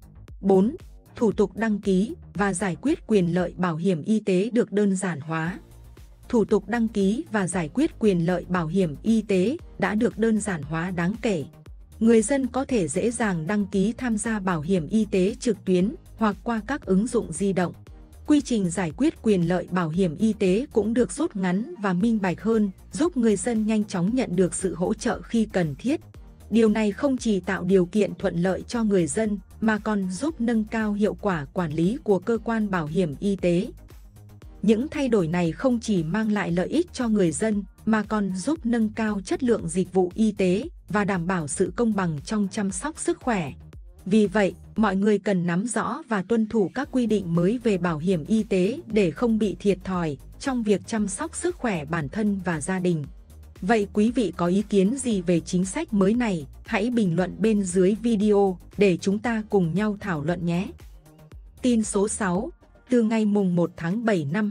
4. Thủ tục đăng ký và giải quyết quyền lợi bảo hiểm y tế được đơn giản hóa. Thủ tục đăng ký và giải quyết quyền lợi bảo hiểm y tế đã được đơn giản hóa đáng kể. Người dân có thể dễ dàng đăng ký tham gia bảo hiểm y tế trực tuyến hoặc qua các ứng dụng di động. Quy trình giải quyết quyền lợi bảo hiểm y tế cũng được rút ngắn và minh bạch hơn, giúp người dân nhanh chóng nhận được sự hỗ trợ khi cần thiết. Điều này không chỉ tạo điều kiện thuận lợi cho người dân, mà còn giúp nâng cao hiệu quả quản lý của cơ quan bảo hiểm y tế. Những thay đổi này không chỉ mang lại lợi ích cho người dân, mà còn giúp nâng cao chất lượng dịch vụ y tế và đảm bảo sự công bằng trong chăm sóc sức khỏe. Vì vậy, mọi người cần nắm rõ và tuân thủ các quy định mới về bảo hiểm y tế để không bị thiệt thòi trong việc chăm sóc sức khỏe bản thân và gia đình. Vậy quý vị có ý kiến gì về chính sách mới này? Hãy bình luận bên dưới video để chúng ta cùng nhau thảo luận nhé! Tin số 6. Từ ngày mùng 1 tháng 7 năm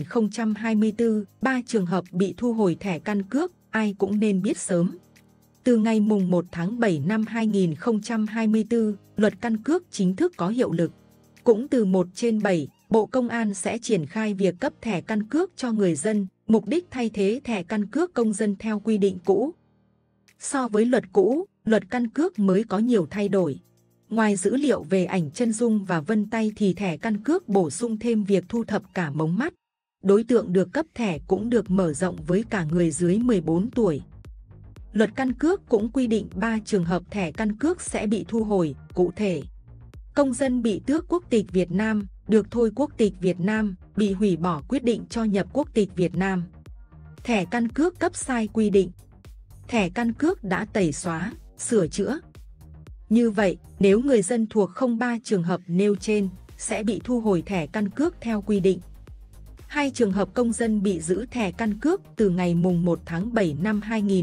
2024, 3 trường hợp bị thu hồi thẻ căn cước, ai cũng nên biết sớm. Từ ngày mùng 1 tháng 7 năm 2024, luật căn cước chính thức có hiệu lực. Cũng từ 1/7, Bộ Công an sẽ triển khai việc cấp thẻ căn cước cho người dân, mục đích thay thế thẻ căn cước công dân theo quy định cũ. So với luật cũ, luật căn cước mới có nhiều thay đổi. Ngoài dữ liệu về ảnh chân dung và vân tay thì thẻ căn cước bổ sung thêm việc thu thập cả mống mắt. Đối tượng được cấp thẻ cũng được mở rộng với cả người dưới 14 tuổi. Luật căn cước cũng quy định 3 trường hợp thẻ căn cước sẽ bị thu hồi, cụ thể. Công dân bị tước quốc tịch Việt Nam, được thôi quốc tịch Việt Nam, bị hủy bỏ quyết định cho nhập quốc tịch Việt Nam. Thẻ căn cước cấp sai quy định. Thẻ căn cước đã tẩy xóa, sửa chữa. Như vậy, nếu người dân thuộc 03 trường hợp nêu trên, sẽ bị thu hồi thẻ căn cước theo quy định. 2 trường hợp công dân bị giữ thẻ căn cước từ ngày mùng 1 tháng 7 năm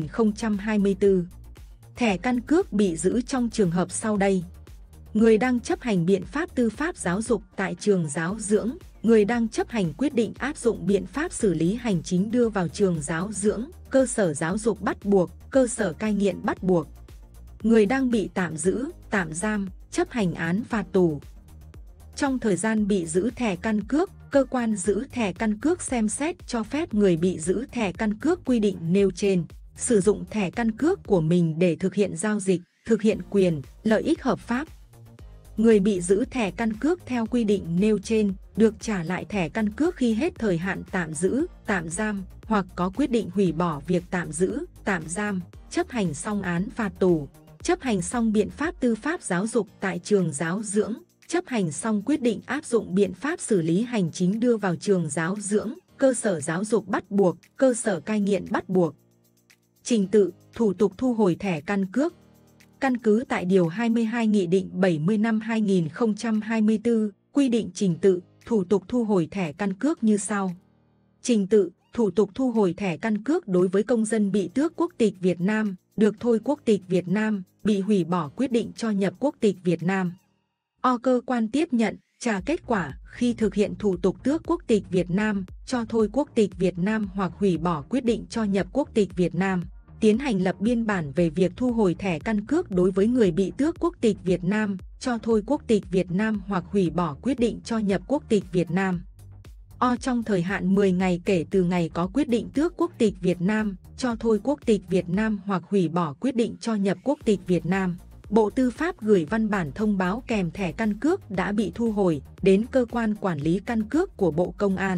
2024. Thẻ căn cước bị giữ trong trường hợp sau đây. Người đang chấp hành biện pháp tư pháp giáo dục tại trường giáo dưỡng, người đang chấp hành quyết định áp dụng biện pháp xử lý hành chính đưa vào trường giáo dưỡng, cơ sở giáo dục bắt buộc, cơ sở cai nghiện bắt buộc. Người đang bị tạm giữ, tạm giam, chấp hành án phạt tù. Trong thời gian bị giữ thẻ căn cước, cơ quan giữ thẻ căn cước xem xét cho phép người bị giữ thẻ căn cước quy định nêu trên, sử dụng thẻ căn cước của mình để thực hiện giao dịch, thực hiện quyền, lợi ích hợp pháp. Người bị giữ thẻ căn cước theo quy định nêu trên được trả lại thẻ căn cước khi hết thời hạn tạm giữ, tạm giam hoặc có quyết định hủy bỏ việc tạm giữ, tạm giam, chấp hành xong án phạt tù, chấp hành xong biện pháp tư pháp giáo dục tại trường giáo dưỡng, chấp hành xong quyết định áp dụng biện pháp xử lý hành chính đưa vào trường giáo dưỡng, cơ sở giáo dục bắt buộc, cơ sở cai nghiện bắt buộc. Trình tự, thủ tục thu hồi thẻ căn cước. Căn cứ tại Điều 22 Nghị định 70 năm 2024, quy định trình tự, thủ tục thu hồi thẻ căn cước như sau. Trình tự, thủ tục thu hồi thẻ căn cước đối với công dân bị tước quốc tịch Việt Nam, được thôi quốc tịch Việt Nam, bị hủy bỏ quyết định cho nhập quốc tịch Việt Nam. Cơ quan tiếp nhận, trả kết quả khi thực hiện thủ tục tước quốc tịch Việt Nam, cho thôi quốc tịch Việt Nam hoặc hủy bỏ quyết định cho nhập quốc tịch Việt Nam. Tiến hành lập biên bản về việc thu hồi thẻ căn cước đối với người bị tước quốc tịch Việt Nam, cho thôi quốc tịch Việt Nam hoặc hủy bỏ quyết định cho nhập quốc tịch Việt Nam. Trong thời hạn 10 ngày kể từ ngày có quyết định tước quốc tịch Việt Nam, cho thôi quốc tịch Việt Nam hoặc hủy bỏ quyết định cho nhập quốc tịch Việt Nam, Bộ Tư pháp gửi văn bản thông báo kèm thẻ căn cước đã bị thu hồi đến cơ quan quản lý căn cước của Bộ Công an.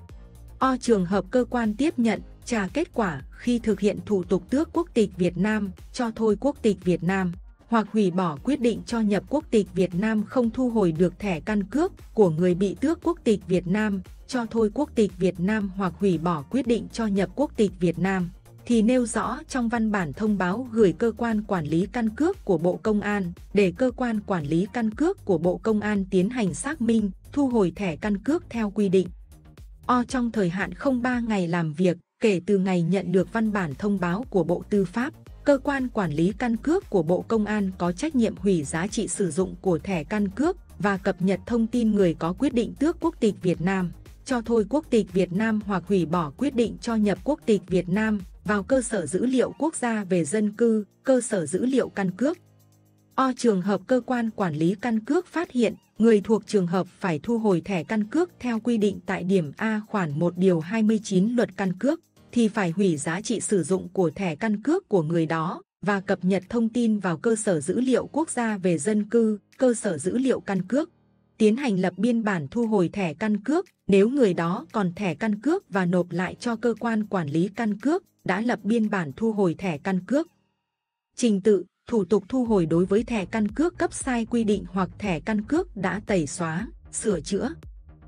Trường hợp cơ quan tiếp nhận, trả kết quả khi thực hiện thủ tục tước quốc tịch Việt Nam, cho thôi quốc tịch Việt Nam hoặc hủy bỏ quyết định cho nhập quốc tịch Việt Nam không thu hồi được thẻ căn cước của người bị tước quốc tịch Việt Nam, cho thôi quốc tịch Việt Nam hoặc hủy bỏ quyết định cho nhập quốc tịch Việt Nam, thì nêu rõ trong văn bản thông báo gửi cơ quan quản lý căn cước của Bộ Công an để cơ quan quản lý căn cước của Bộ Công an tiến hành xác minh, thu hồi thẻ căn cước theo quy định. Trong thời hạn 03 ngày làm việc kể từ ngày nhận được văn bản thông báo của Bộ Tư pháp, cơ quan quản lý căn cước của Bộ Công an có trách nhiệm hủy giá trị sử dụng của thẻ căn cước và cập nhật thông tin người có quyết định tước quốc tịch Việt Nam, cho thôi quốc tịch Việt Nam hoặc hủy bỏ quyết định cho nhập quốc tịch Việt Nam vào cơ sở dữ liệu quốc gia về dân cư, cơ sở dữ liệu căn cước. Trường hợp cơ quan quản lý căn cước phát hiện người thuộc trường hợp phải thu hồi thẻ căn cước theo quy định tại điểm A khoản 1 điều 29 luật căn cước, thì phải hủy giá trị sử dụng của thẻ căn cước của người đó và cập nhật thông tin vào cơ sở dữ liệu quốc gia về dân cư, cơ sở dữ liệu căn cước. Tiến hành lập biên bản thu hồi thẻ căn cước nếu người đó còn thẻ căn cước và nộp lại cho cơ quan quản lý căn cước đã lập biên bản thu hồi thẻ căn cước. Trình tự, thủ tục thu hồi đối với thẻ căn cước cấp sai quy định hoặc thẻ căn cước đã tẩy xóa, sửa chữa.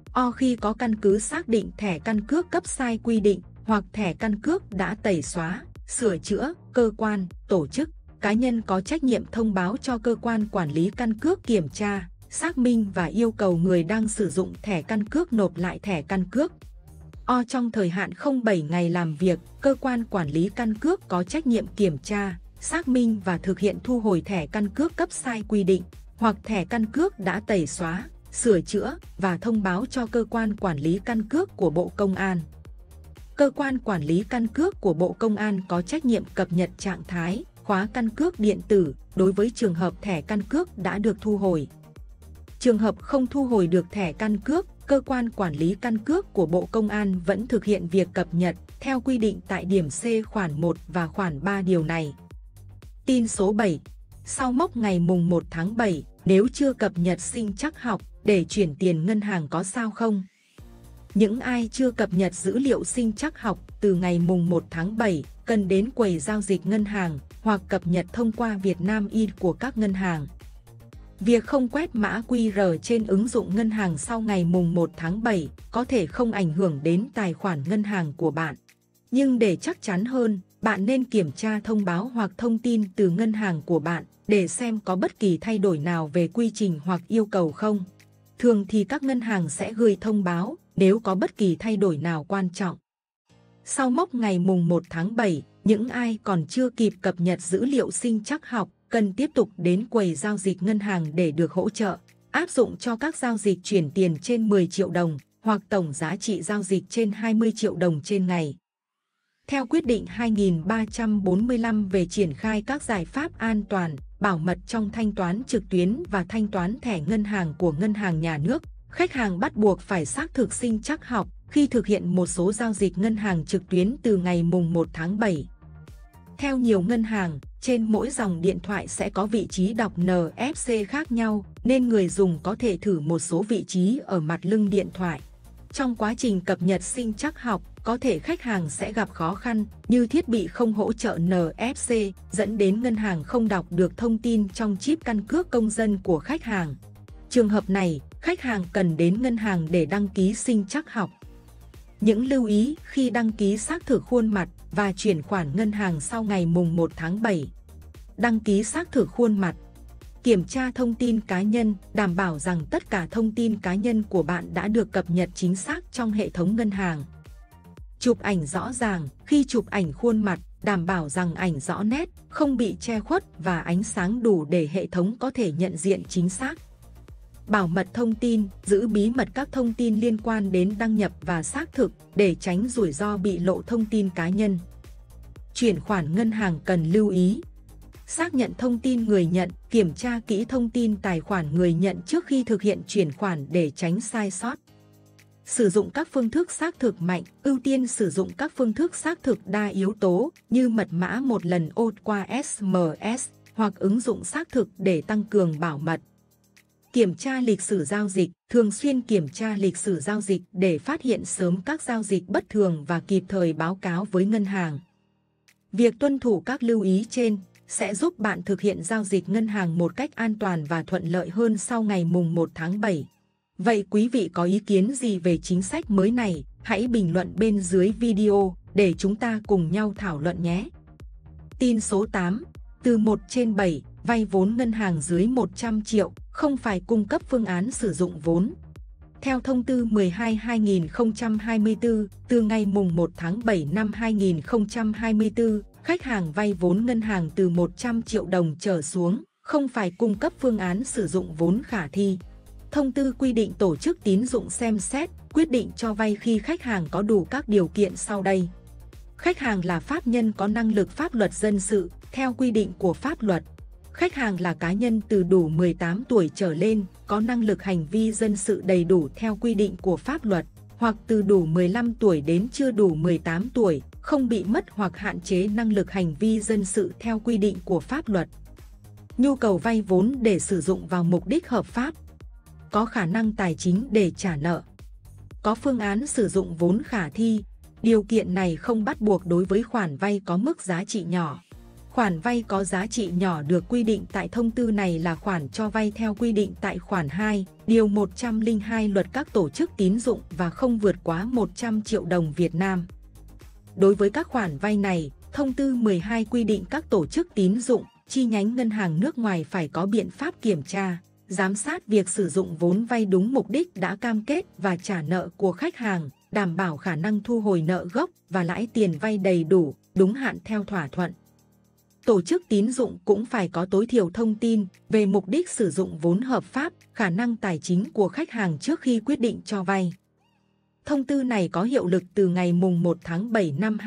Khi có căn cứ xác định thẻ căn cước cấp sai quy định hoặc thẻ căn cước đã tẩy xóa, sửa chữa, cơ quan, tổ chức, cá nhân có trách nhiệm thông báo cho cơ quan quản lý căn cước kiểm tra, xác minh và yêu cầu người đang sử dụng thẻ căn cước nộp lại thẻ căn cước. Trong thời hạn không 7 ngày làm việc, cơ quan quản lý căn cước có trách nhiệm kiểm tra, xác minh và thực hiện thu hồi thẻ căn cước cấp sai quy định hoặc thẻ căn cước đã tẩy xóa, sửa chữa và thông báo cho cơ quan quản lý căn cước của Bộ Công an. Cơ quan quản lý căn cước của Bộ Công an có trách nhiệm cập nhật trạng thái, khóa căn cước điện tử đối với trường hợp thẻ căn cước đã được thu hồi. Trường hợp không thu hồi được thẻ căn cước, cơ quan quản lý căn cước của Bộ Công an vẫn thực hiện việc cập nhật theo quy định tại điểm C khoản 1 và khoản 3 điều này. Tin số 7. Sau mốc ngày mùng 1 tháng 7, nếu chưa cập nhật sinh trắc học để chuyển tiền ngân hàng có sao không? Những ai chưa cập nhật dữ liệu sinh trắc học từ ngày mùng 1 tháng 7 cần đến quầy giao dịch ngân hàng hoặc cập nhật thông qua Vietnambank của các ngân hàng. Việc không quét mã QR trên ứng dụng ngân hàng sau ngày mùng 1 tháng 7 có thể không ảnh hưởng đến tài khoản ngân hàng của bạn. Nhưng để chắc chắn hơn, bạn nên kiểm tra thông báo hoặc thông tin từ ngân hàng của bạn để xem có bất kỳ thay đổi nào về quy trình hoặc yêu cầu không. Thường thì các ngân hàng sẽ gửi thông báo nếu có bất kỳ thay đổi nào quan trọng. Sau mốc ngày mùng 1 tháng 7, những ai còn chưa kịp cập nhật dữ liệu sinh trắc học cần tiếp tục đến quầy giao dịch ngân hàng để được hỗ trợ, áp dụng cho các giao dịch chuyển tiền trên 10 triệu đồng hoặc tổng giá trị giao dịch trên 20 triệu đồng trên ngày. Theo quyết định 2345 về triển khai các giải pháp an toàn, bảo mật trong thanh toán trực tuyến và thanh toán thẻ ngân hàng của Ngân hàng Nhà nước, khách hàng bắt buộc phải xác thực sinh trắc học khi thực hiện một số giao dịch ngân hàng trực tuyến từ ngày mùng 1 tháng 7. Theo nhiều ngân hàng, trên mỗi dòng điện thoại sẽ có vị trí đọc NFC khác nhau, nên người dùng có thể thử một số vị trí ở mặt lưng điện thoại. Trong quá trình cập nhật sinh trắc học, có thể khách hàng sẽ gặp khó khăn như thiết bị không hỗ trợ NFC, dẫn đến ngân hàng không đọc được thông tin trong chip căn cước công dân của khách hàng. Trường hợp này, khách hàng cần đến ngân hàng để đăng ký sinh trắc học. Những lưu ý khi đăng ký xác thực khuôn mặt và chuyển khoản ngân hàng sau ngày mùng 1 tháng 7. Đăng ký xác thực khuôn mặt. Kiểm tra thông tin cá nhân, đảm bảo rằng tất cả thông tin cá nhân của bạn đã được cập nhật chính xác trong hệ thống ngân hàng. Chụp ảnh rõ ràng. Khi chụp ảnh khuôn mặt, đảm bảo rằng ảnh rõ nét, không bị che khuất và ánh sáng đủ để hệ thống có thể nhận diện chính xác. Bảo mật thông tin, giữ bí mật các thông tin liên quan đến đăng nhập và xác thực để tránh rủi ro bị lộ thông tin cá nhân. Chuyển khoản ngân hàng cần lưu ý. Xác nhận thông tin người nhận, kiểm tra kỹ thông tin tài khoản người nhận trước khi thực hiện chuyển khoản để tránh sai sót. Sử dụng các phương thức xác thực mạnh, ưu tiên sử dụng các phương thức xác thực đa yếu tố như mật mã một lần OTP qua SMS hoặc ứng dụng xác thực để tăng cường bảo mật. Kiểm tra lịch sử giao dịch, thường xuyên kiểm tra lịch sử giao dịch để phát hiện sớm các giao dịch bất thường và kịp thời báo cáo với ngân hàng. Việc tuân thủ các lưu ý trên sẽ giúp bạn thực hiện giao dịch ngân hàng một cách an toàn và thuận lợi hơn sau ngày mùng 1 tháng 7. Vậy quý vị có ý kiến gì về chính sách mới này? Hãy bình luận bên dưới video để chúng ta cùng nhau thảo luận nhé! Tin số 8. Từ 1/7, vay vốn ngân hàng dưới 100 triệu, không phải cung cấp phương án sử dụng vốn. Theo thông tư 12/2024, từ ngày mùng 1 tháng 7 năm 2024, khách hàng vay vốn ngân hàng từ 100 triệu đồng trở xuống, không phải cung cấp phương án sử dụng vốn khả thi. Thông tư quy định tổ chức tín dụng xem xét, quyết định cho vay khi khách hàng có đủ các điều kiện sau đây. Khách hàng là pháp nhân có năng lực pháp luật dân sự, theo quy định của pháp luật. Khách hàng là cá nhân từ đủ 18 tuổi trở lên, có năng lực hành vi dân sự đầy đủ theo quy định của pháp luật, hoặc từ đủ 15 tuổi đến chưa đủ 18 tuổi, không bị mất hoặc hạn chế năng lực hành vi dân sự theo quy định của pháp luật. Nhu cầu vay vốn để sử dụng vào mục đích hợp pháp. Có khả năng tài chính để trả nợ. Có phương án sử dụng vốn khả thi. Điều kiện này không bắt buộc đối với khoản vay có mức giá trị nhỏ. Khoản vay có giá trị nhỏ được quy định tại thông tư này là khoản cho vay theo quy định tại khoản 2, điều 102 Luật các tổ chức tín dụng và không vượt quá 100 triệu đồng Việt Nam. Đối với các khoản vay này, thông tư 12 quy định các tổ chức tín dụng, chi nhánh ngân hàng nước ngoài phải có biện pháp kiểm tra, giám sát việc sử dụng vốn vay đúng mục đích đã cam kết và trả nợ của khách hàng, đảm bảo khả năng thu hồi nợ gốc và lãi tiền vay đầy đủ, đúng hạn theo thỏa thuận. Tổ chức tín dụng cũng phải có tối thiểu thông tin về mục đích sử dụng vốn hợp pháp, khả năng tài chính của khách hàng trước khi quyết định cho vay. Thông tư này có hiệu lực từ ngày mùng 1 tháng 7 năm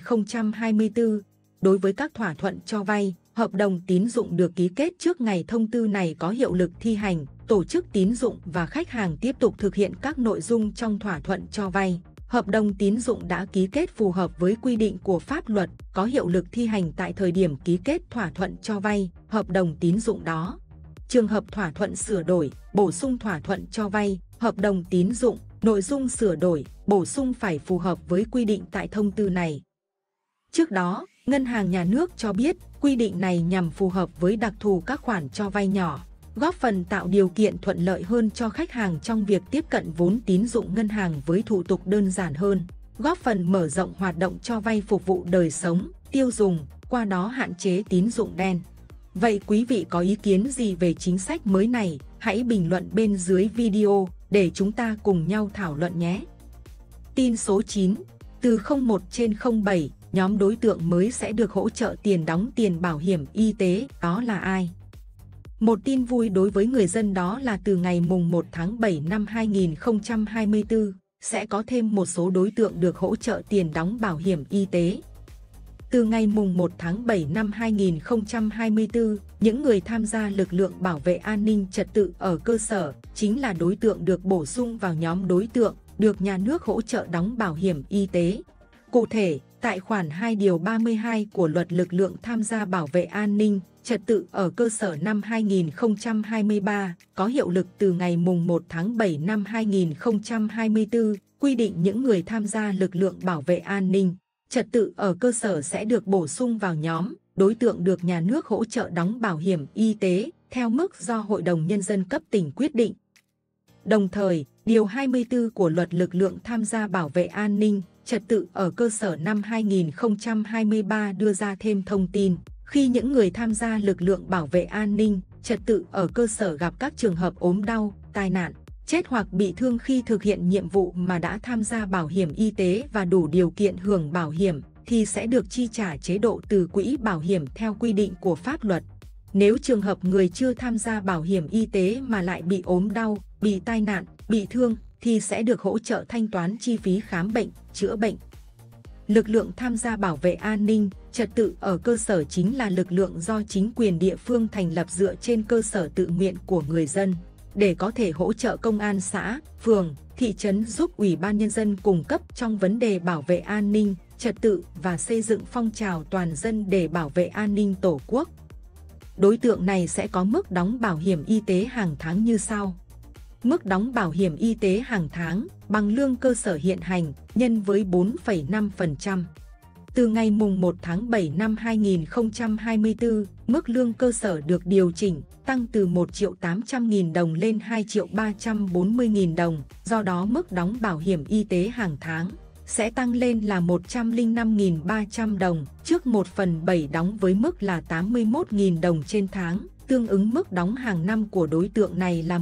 2024. Đối với các thỏa thuận cho vay, hợp đồng tín dụng được ký kết trước ngày thông tư này có hiệu lực thi hành, tổ chức tín dụng và khách hàng tiếp tục thực hiện các nội dung trong thỏa thuận cho vay. Hợp đồng tín dụng đã ký kết phù hợp với quy định của pháp luật, có hiệu lực thi hành tại thời điểm ký kết thỏa thuận cho vay, hợp đồng tín dụng đó. Trường hợp thỏa thuận sửa đổi, bổ sung thỏa thuận cho vay, hợp đồng tín dụng, nội dung sửa đổi, bổ sung phải phù hợp với quy định tại thông tư này. Trước đó, Ngân hàng Nhà nước cho biết, quy định này nhằm phù hợp với đặc thù các khoản cho vay nhỏ, góp phần tạo điều kiện thuận lợi hơn cho khách hàng trong việc tiếp cận vốn tín dụng ngân hàng với thủ tục đơn giản hơn, góp phần mở rộng hoạt động cho vay phục vụ đời sống, tiêu dùng, qua đó hạn chế tín dụng đen. Vậy quý vị có ý kiến gì về chính sách mới này? Hãy bình luận bên dưới video để chúng ta cùng nhau thảo luận nhé. Tin số 9. Từ 01/07, nhóm đối tượng mới sẽ được hỗ trợ tiền đóng tiền bảo hiểm y tế, đó là ai? Một tin vui đối với người dân đó là từ ngày mùng 1 tháng 7 năm 2024, sẽ có thêm một số đối tượng được hỗ trợ tiền đóng bảo hiểm y tế. Từ ngày mùng 1 tháng 7 năm 2024, những người tham gia lực lượng bảo vệ an ninh trật tự ở cơ sở chính là đối tượng được bổ sung vào nhóm đối tượng được nhà nước hỗ trợ đóng bảo hiểm y tế. Cụ thể, tại khoản 2 điều 32 của Luật lực lượng tham gia bảo vệ an ninh trật tự ở cơ sở năm 2023 có hiệu lực từ ngày mùng 1 tháng 7 năm 2024, quy định những người tham gia lực lượng bảo vệ an ninh trật tự ở cơ sở sẽ được bổ sung vào nhóm đối tượng được nhà nước hỗ trợ đóng bảo hiểm y tế theo mức do Hội đồng Nhân dân cấp tỉnh quyết định. Đồng thời, Điều 24 của Luật lực lượng tham gia bảo vệ an ninh trật tự ở cơ sở năm 2023 đưa ra thêm thông tin, khi những người tham gia lực lượng bảo vệ an ninh trật tự ở cơ sở gặp các trường hợp ốm đau, tai nạn, chết hoặc bị thương khi thực hiện nhiệm vụ mà đã tham gia bảo hiểm y tế và đủ điều kiện hưởng bảo hiểm, thì sẽ được chi trả chế độ từ quỹ bảo hiểm theo quy định của pháp luật. Nếu trường hợp người chưa tham gia bảo hiểm y tế mà lại bị ốm đau, bị tai nạn, bị thương, thì sẽ được hỗ trợ thanh toán chi phí khám bệnh, chữa bệnh. Lực lượng tham gia bảo vệ an ninh trật tự ở cơ sở chính là lực lượng do chính quyền địa phương thành lập dựa trên cơ sở tự nguyện của người dân, để có thể hỗ trợ công an xã, phường, thị trấn giúp Ủy ban Nhân dân cung cấp trong vấn đề bảo vệ an ninh trật tự và xây dựng phong trào toàn dân để bảo vệ an ninh Tổ quốc. Đối tượng này sẽ có mức đóng bảo hiểm y tế hàng tháng như sau. Mức đóng bảo hiểm y tế hàng tháng bằng lương cơ sở hiện hành nhân với 4,5%. Từ ngày mùng 1 tháng 7 năm 2024, mức lương cơ sở được điều chỉnh tăng từ 1.800.000 đồng lên 2.340.000 đồng. Do đó mức đóng bảo hiểm y tế hàng tháng sẽ tăng lên là 105.300 đồng, trước 1/7 đóng với mức là 81.000 đồng trên tháng. Tương ứng mức đóng hàng năm của đối tượng này là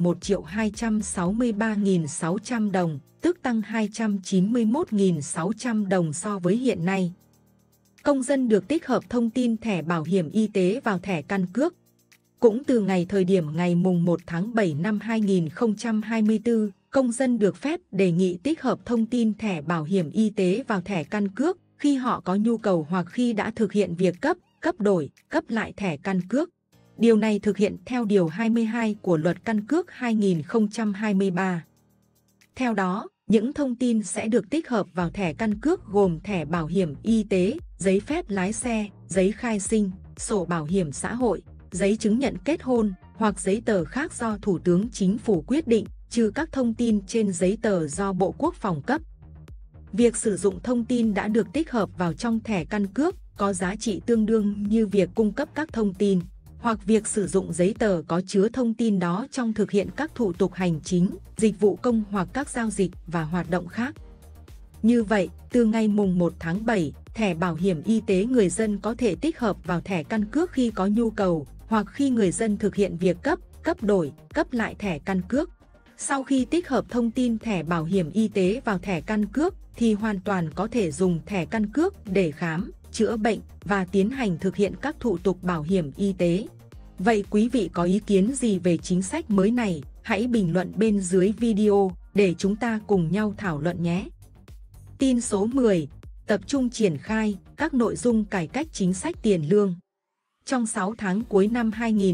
1.263.600 đồng, tức tăng 291.600 đồng so với hiện nay. Công dân được tích hợp thông tin thẻ bảo hiểm y tế vào thẻ căn cước. Cũng từ thời điểm ngày mùng 1 tháng 7 năm 2024, công dân được phép đề nghị tích hợp thông tin thẻ bảo hiểm y tế vào thẻ căn cước khi họ có nhu cầu hoặc khi đã thực hiện việc cấp đổi, cấp lại thẻ căn cước. Điều này thực hiện theo Điều 22 của Luật Căn cước 2023. Theo đó, những thông tin sẽ được tích hợp vào thẻ căn cước gồm thẻ bảo hiểm y tế, giấy phép lái xe, giấy khai sinh, sổ bảo hiểm xã hội, giấy chứng nhận kết hôn hoặc giấy tờ khác do Thủ tướng Chính phủ quyết định, trừ các thông tin trên giấy tờ do Bộ Quốc phòng cấp. Việc sử dụng thông tin đã được tích hợp vào trong thẻ căn cước có giá trị tương đương như việc cung cấp các thông tin hoặc việc sử dụng giấy tờ có chứa thông tin đó trong thực hiện các thủ tục hành chính, dịch vụ công hoặc các giao dịch và hoạt động khác. Như vậy, từ ngày mùng 1 tháng 7, thẻ bảo hiểm y tế người dân có thể tích hợp vào thẻ căn cước khi có nhu cầu, hoặc khi người dân thực hiện việc cấp đổi, cấp lại thẻ căn cước. Sau khi tích hợp thông tin thẻ bảo hiểm y tế vào thẻ căn cước, thì hoàn toàn có thể dùng thẻ căn cước để khám, chữa bệnh và tiến hành thực hiện các thủ tục bảo hiểm y tế. Vậy quý vị có ý kiến gì về chính sách mới này? Hãy bình luận bên dưới video để chúng ta cùng nhau thảo luận nhé! Tin số 10. Tập trung triển khai các nội dung cải cách chính sách tiền lương. Trong 6 tháng cuối năm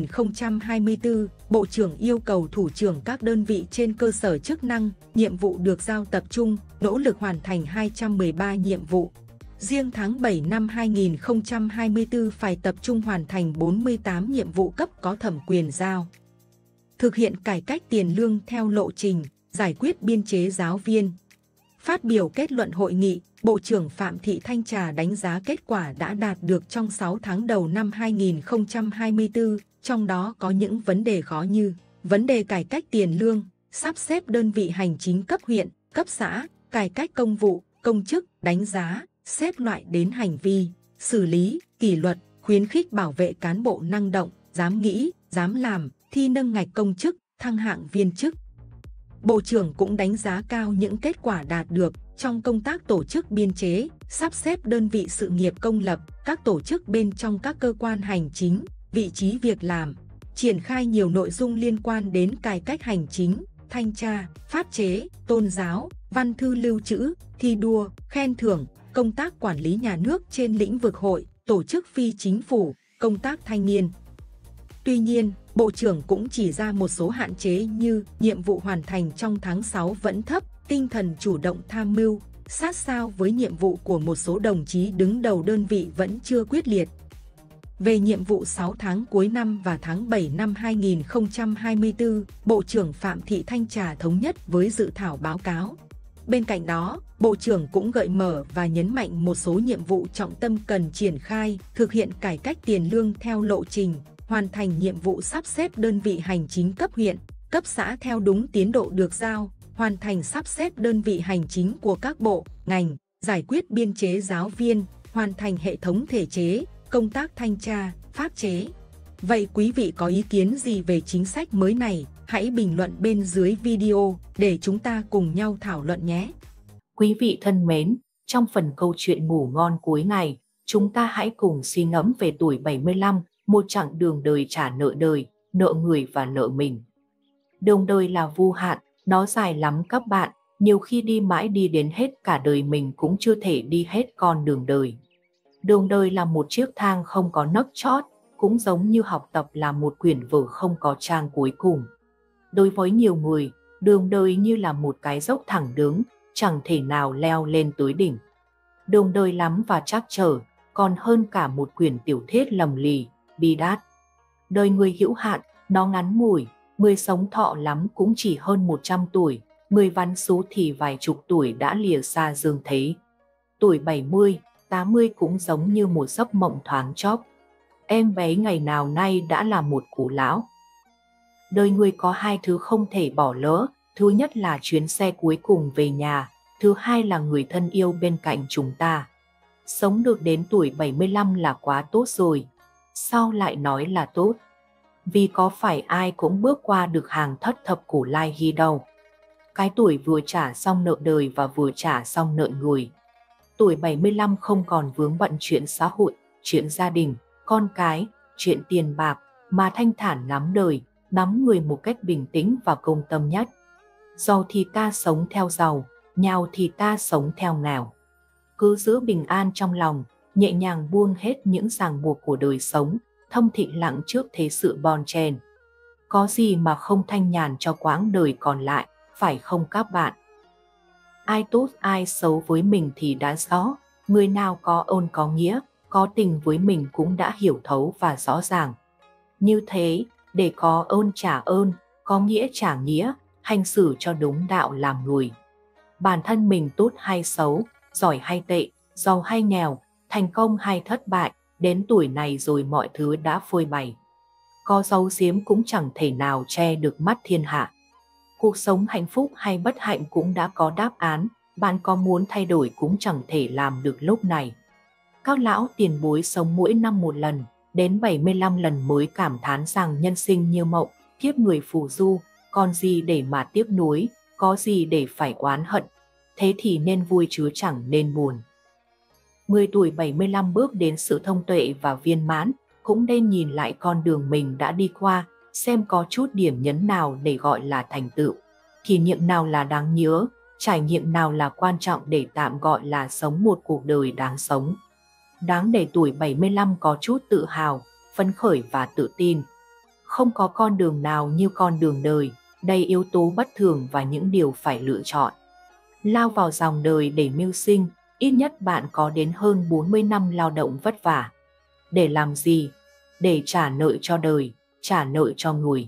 2024, Bộ trưởng yêu cầu thủ trưởng các đơn vị trên cơ sở chức năng, nhiệm vụ được giao tập trung, nỗ lực hoàn thành 213 nhiệm vụ. Riêng tháng 7 năm 2024 phải tập trung hoàn thành 48 nhiệm vụ cấp có thẩm quyền giao. Thực hiện cải cách tiền lương theo lộ trình, giải quyết biên chế giáo viên. Phát biểu kết luận hội nghị, Bộ trưởng Phạm Thị Thanh Trà đánh giá kết quả đã đạt được trong 6 tháng đầu năm 2024, trong đó có những vấn đề khó như vấn đề cải cách tiền lương, sắp xếp đơn vị hành chính cấp huyện, cấp xã, cải cách công vụ, công chức, đánh giá, xếp loại đến hành vi, xử lý, kỷ luật, khuyến khích bảo vệ cán bộ năng động, dám nghĩ, dám làm, thi nâng ngạch công chức, thăng hạng viên chức. Bộ trưởng cũng đánh giá cao những kết quả đạt được trong công tác tổ chức biên chế, sắp xếp đơn vị sự nghiệp công lập, các tổ chức bên trong các cơ quan hành chính, vị trí việc làm, triển khai nhiều nội dung liên quan đến cải cách hành chính, thanh tra, pháp chế, tôn giáo, văn thư lưu trữ, thi đua, khen thưởng, công tác quản lý nhà nước trên lĩnh vực hội, tổ chức phi chính phủ, công tác thanh niên. Tuy nhiên, Bộ trưởng cũng chỉ ra một số hạn chế như nhiệm vụ hoàn thành trong tháng 6 vẫn thấp, tinh thần chủ động tham mưu, sát sao với nhiệm vụ của một số đồng chí đứng đầu đơn vị vẫn chưa quyết liệt. Về nhiệm vụ 6 tháng cuối năm và tháng 7 năm 2024, Bộ trưởng Phạm Thị Thanh Trà thống nhất với dự thảo báo cáo. Bên cạnh đó, Bộ trưởng cũng gợi mở và nhấn mạnh một số nhiệm vụ trọng tâm cần triển khai, thực hiện cải cách tiền lương theo lộ trình, hoàn thành nhiệm vụ sắp xếp đơn vị hành chính cấp huyện, cấp xã theo đúng tiến độ được giao, hoàn thành sắp xếp đơn vị hành chính của các bộ, ngành, giải quyết biên chế giáo viên, hoàn thành hệ thống thể chế, công tác thanh tra, pháp chế. Vậy quý vị có ý kiến gì về chính sách mới này? Hãy bình luận bên dưới video để chúng ta cùng nhau thảo luận nhé! Quý vị thân mến, trong phần câu chuyện ngủ ngon cuối ngày, chúng ta hãy cùng suy ngẫm về tuổi 75, một chặng đường đời trả nợ đời, nợ người và nợ mình. Đường đời là vô hạn, nó dài lắm các bạn, nhiều khi đi mãi đi đến hết cả đời mình cũng chưa thể đi hết con đường đời. Đường đời là một chiếc thang không có nấc chót, cũng giống như học tập là một quyển vở không có trang cuối cùng. Đối với nhiều người, đường đời như là một cái dốc thẳng đứng, chẳng thể nào leo lên tới đỉnh. Đường đời lắm và trắc trở, còn hơn cả một quyển tiểu thuyết lầm lì, bi đát. Đời người hữu hạn, nó ngắn ngủi, người sống thọ lắm cũng chỉ hơn 100 tuổi, người vắn số thì vài chục tuổi đã lìa xa dương thế. Tuổi 70, 80 cũng giống như một giấc mộng thoáng chốc. Em bé ngày nào nay đã là một cụ lão. Đời người có hai thứ không thể bỏ lỡ, thứ nhất là chuyến xe cuối cùng về nhà, thứ hai là người thân yêu bên cạnh chúng ta. Sống được đến tuổi 75 là quá tốt rồi. Sao lại nói là tốt? Vì có phải ai cũng bước qua được hàng thất thập cổ lai hy đâu. Cái tuổi vừa trả xong nợ đời và vừa trả xong nợ người. Tuổi 75 không còn vướng bận chuyện xã hội, chuyện gia đình, con cái, chuyện tiền bạc, mà thanh thản ngắm đời, ngắm người một cách bình tĩnh và công tâm nhất. Giàu thì ta sống theo giàu, nghèo thì ta sống theo nghèo. Cứ giữ bình an trong lòng, nhẹ nhàng buông hết những ràng buộc của đời sống, thâm thịnh lặng trước thế sự bon chen. Có gì mà không thanh nhàn cho quãng đời còn lại, phải không các bạn? Ai tốt ai xấu với mình thì đã rõ, người nào có ơn có nghĩa, có tình với mình cũng đã hiểu thấu và rõ ràng. Như thế, để có ơn trả ơn, có nghĩa trả nghĩa, hành xử cho đúng đạo làm người. Bản thân mình tốt hay xấu, giỏi hay tệ, giàu hay nghèo, Thành công hay thất bại, đến tuổi này rồi mọi thứ đã phơi bày. Có giấu giếm cũng chẳng thể nào che được mắt thiên hạ. Cuộc sống hạnh phúc hay bất hạnh cũng đã có đáp án, bạn có muốn thay đổi cũng chẳng thể làm được lúc này. Các lão tiền bối sống mỗi năm một lần, đến 75 lần mới cảm thán rằng nhân sinh như mộng, kiếp người phù du, còn gì để mà tiếc nuối, có gì để phải oán hận. Thế thì nên vui chứ chẳng nên buồn. 10 tuổi 75 bước đến sự thông tuệ và viên mãn, cũng nên nhìn lại con đường mình đã đi qua, xem có chút điểm nhấn nào để gọi là thành tựu, kỷ niệm nào là đáng nhớ, trải nghiệm nào là quan trọng để tạm gọi là sống một cuộc đời đáng sống. Đáng để tuổi 75 có chút tự hào, phấn khởi và tự tin. Không có con đường nào như con đường đời, đầy yếu tố bất thường và những điều phải lựa chọn. Lao vào dòng đời để mưu sinh, ít nhất bạn có đến hơn 40 năm lao động vất vả. Để làm gì? Để trả nợ cho đời, trả nợ cho người.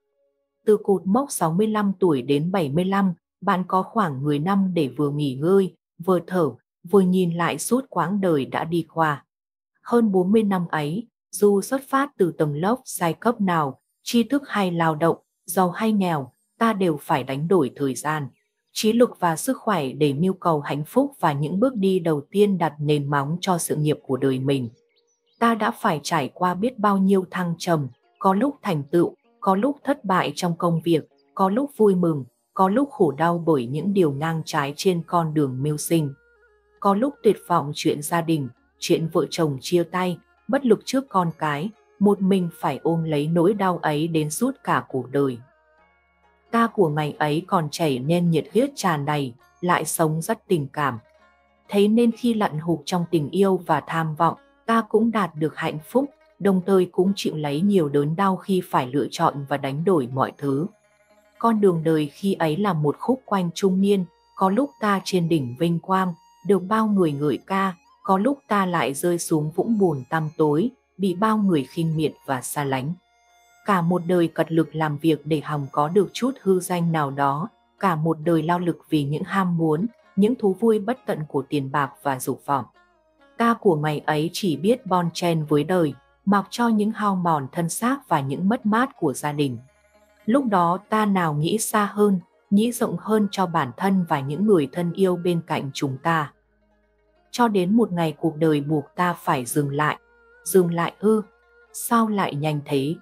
Từ cột mốc 65 tuổi đến 75, bạn có khoảng 10 năm để vừa nghỉ ngơi, vừa thở, vừa nhìn lại suốt quãng đời đã đi qua. Hơn 40 năm ấy, dù xuất phát từ tầng lớp giai cấp nào, tri thức hay lao động, giàu hay nghèo, ta đều phải đánh đổi thời gian, trí lực và sức khỏe để mưu cầu hạnh phúc và những bước đi đầu tiên đặt nền móng cho sự nghiệp của đời mình. Ta đã phải trải qua biết bao nhiêu thăng trầm, có lúc thành tựu, có lúc thất bại trong công việc, có lúc vui mừng, có lúc khổ đau bởi những điều ngang trái trên con đường mưu sinh. Có lúc tuyệt vọng chuyện gia đình, chuyện vợ chồng chia tay, bất lực trước con cái, một mình phải ôm lấy nỗi đau ấy đến suốt cả cuộc đời. Ta của ngày ấy còn trẻ nên nhiệt huyết tràn đầy, lại sống rất tình cảm. Thế nên khi lặn hụp trong tình yêu và tham vọng, ta cũng đạt được hạnh phúc, đồng thời cũng chịu lấy nhiều đớn đau khi phải lựa chọn và đánh đổi mọi thứ. Con đường đời khi ấy là một khúc quanh trung niên, có lúc ta trên đỉnh vinh quang, được bao người ngợi ca, có lúc ta lại rơi xuống vũng bùn tăm tối, bị bao người khinh miệt và xa lánh. Cả một đời cật lực làm việc để hòng có được chút hư danh nào đó, cả một đời lao lực vì những ham muốn, những thú vui bất tận của tiền bạc và dục vọng. Ta của ngày ấy chỉ biết bon chen với đời, mặc cho những hao mòn thân xác và những mất mát của gia đình. Lúc đó ta nào nghĩ xa hơn, nghĩ rộng hơn cho bản thân và những người thân yêu bên cạnh chúng ta. Cho đến một ngày cuộc đời buộc ta phải dừng lại. Dừng lại ư? Sao lại nhanh thế?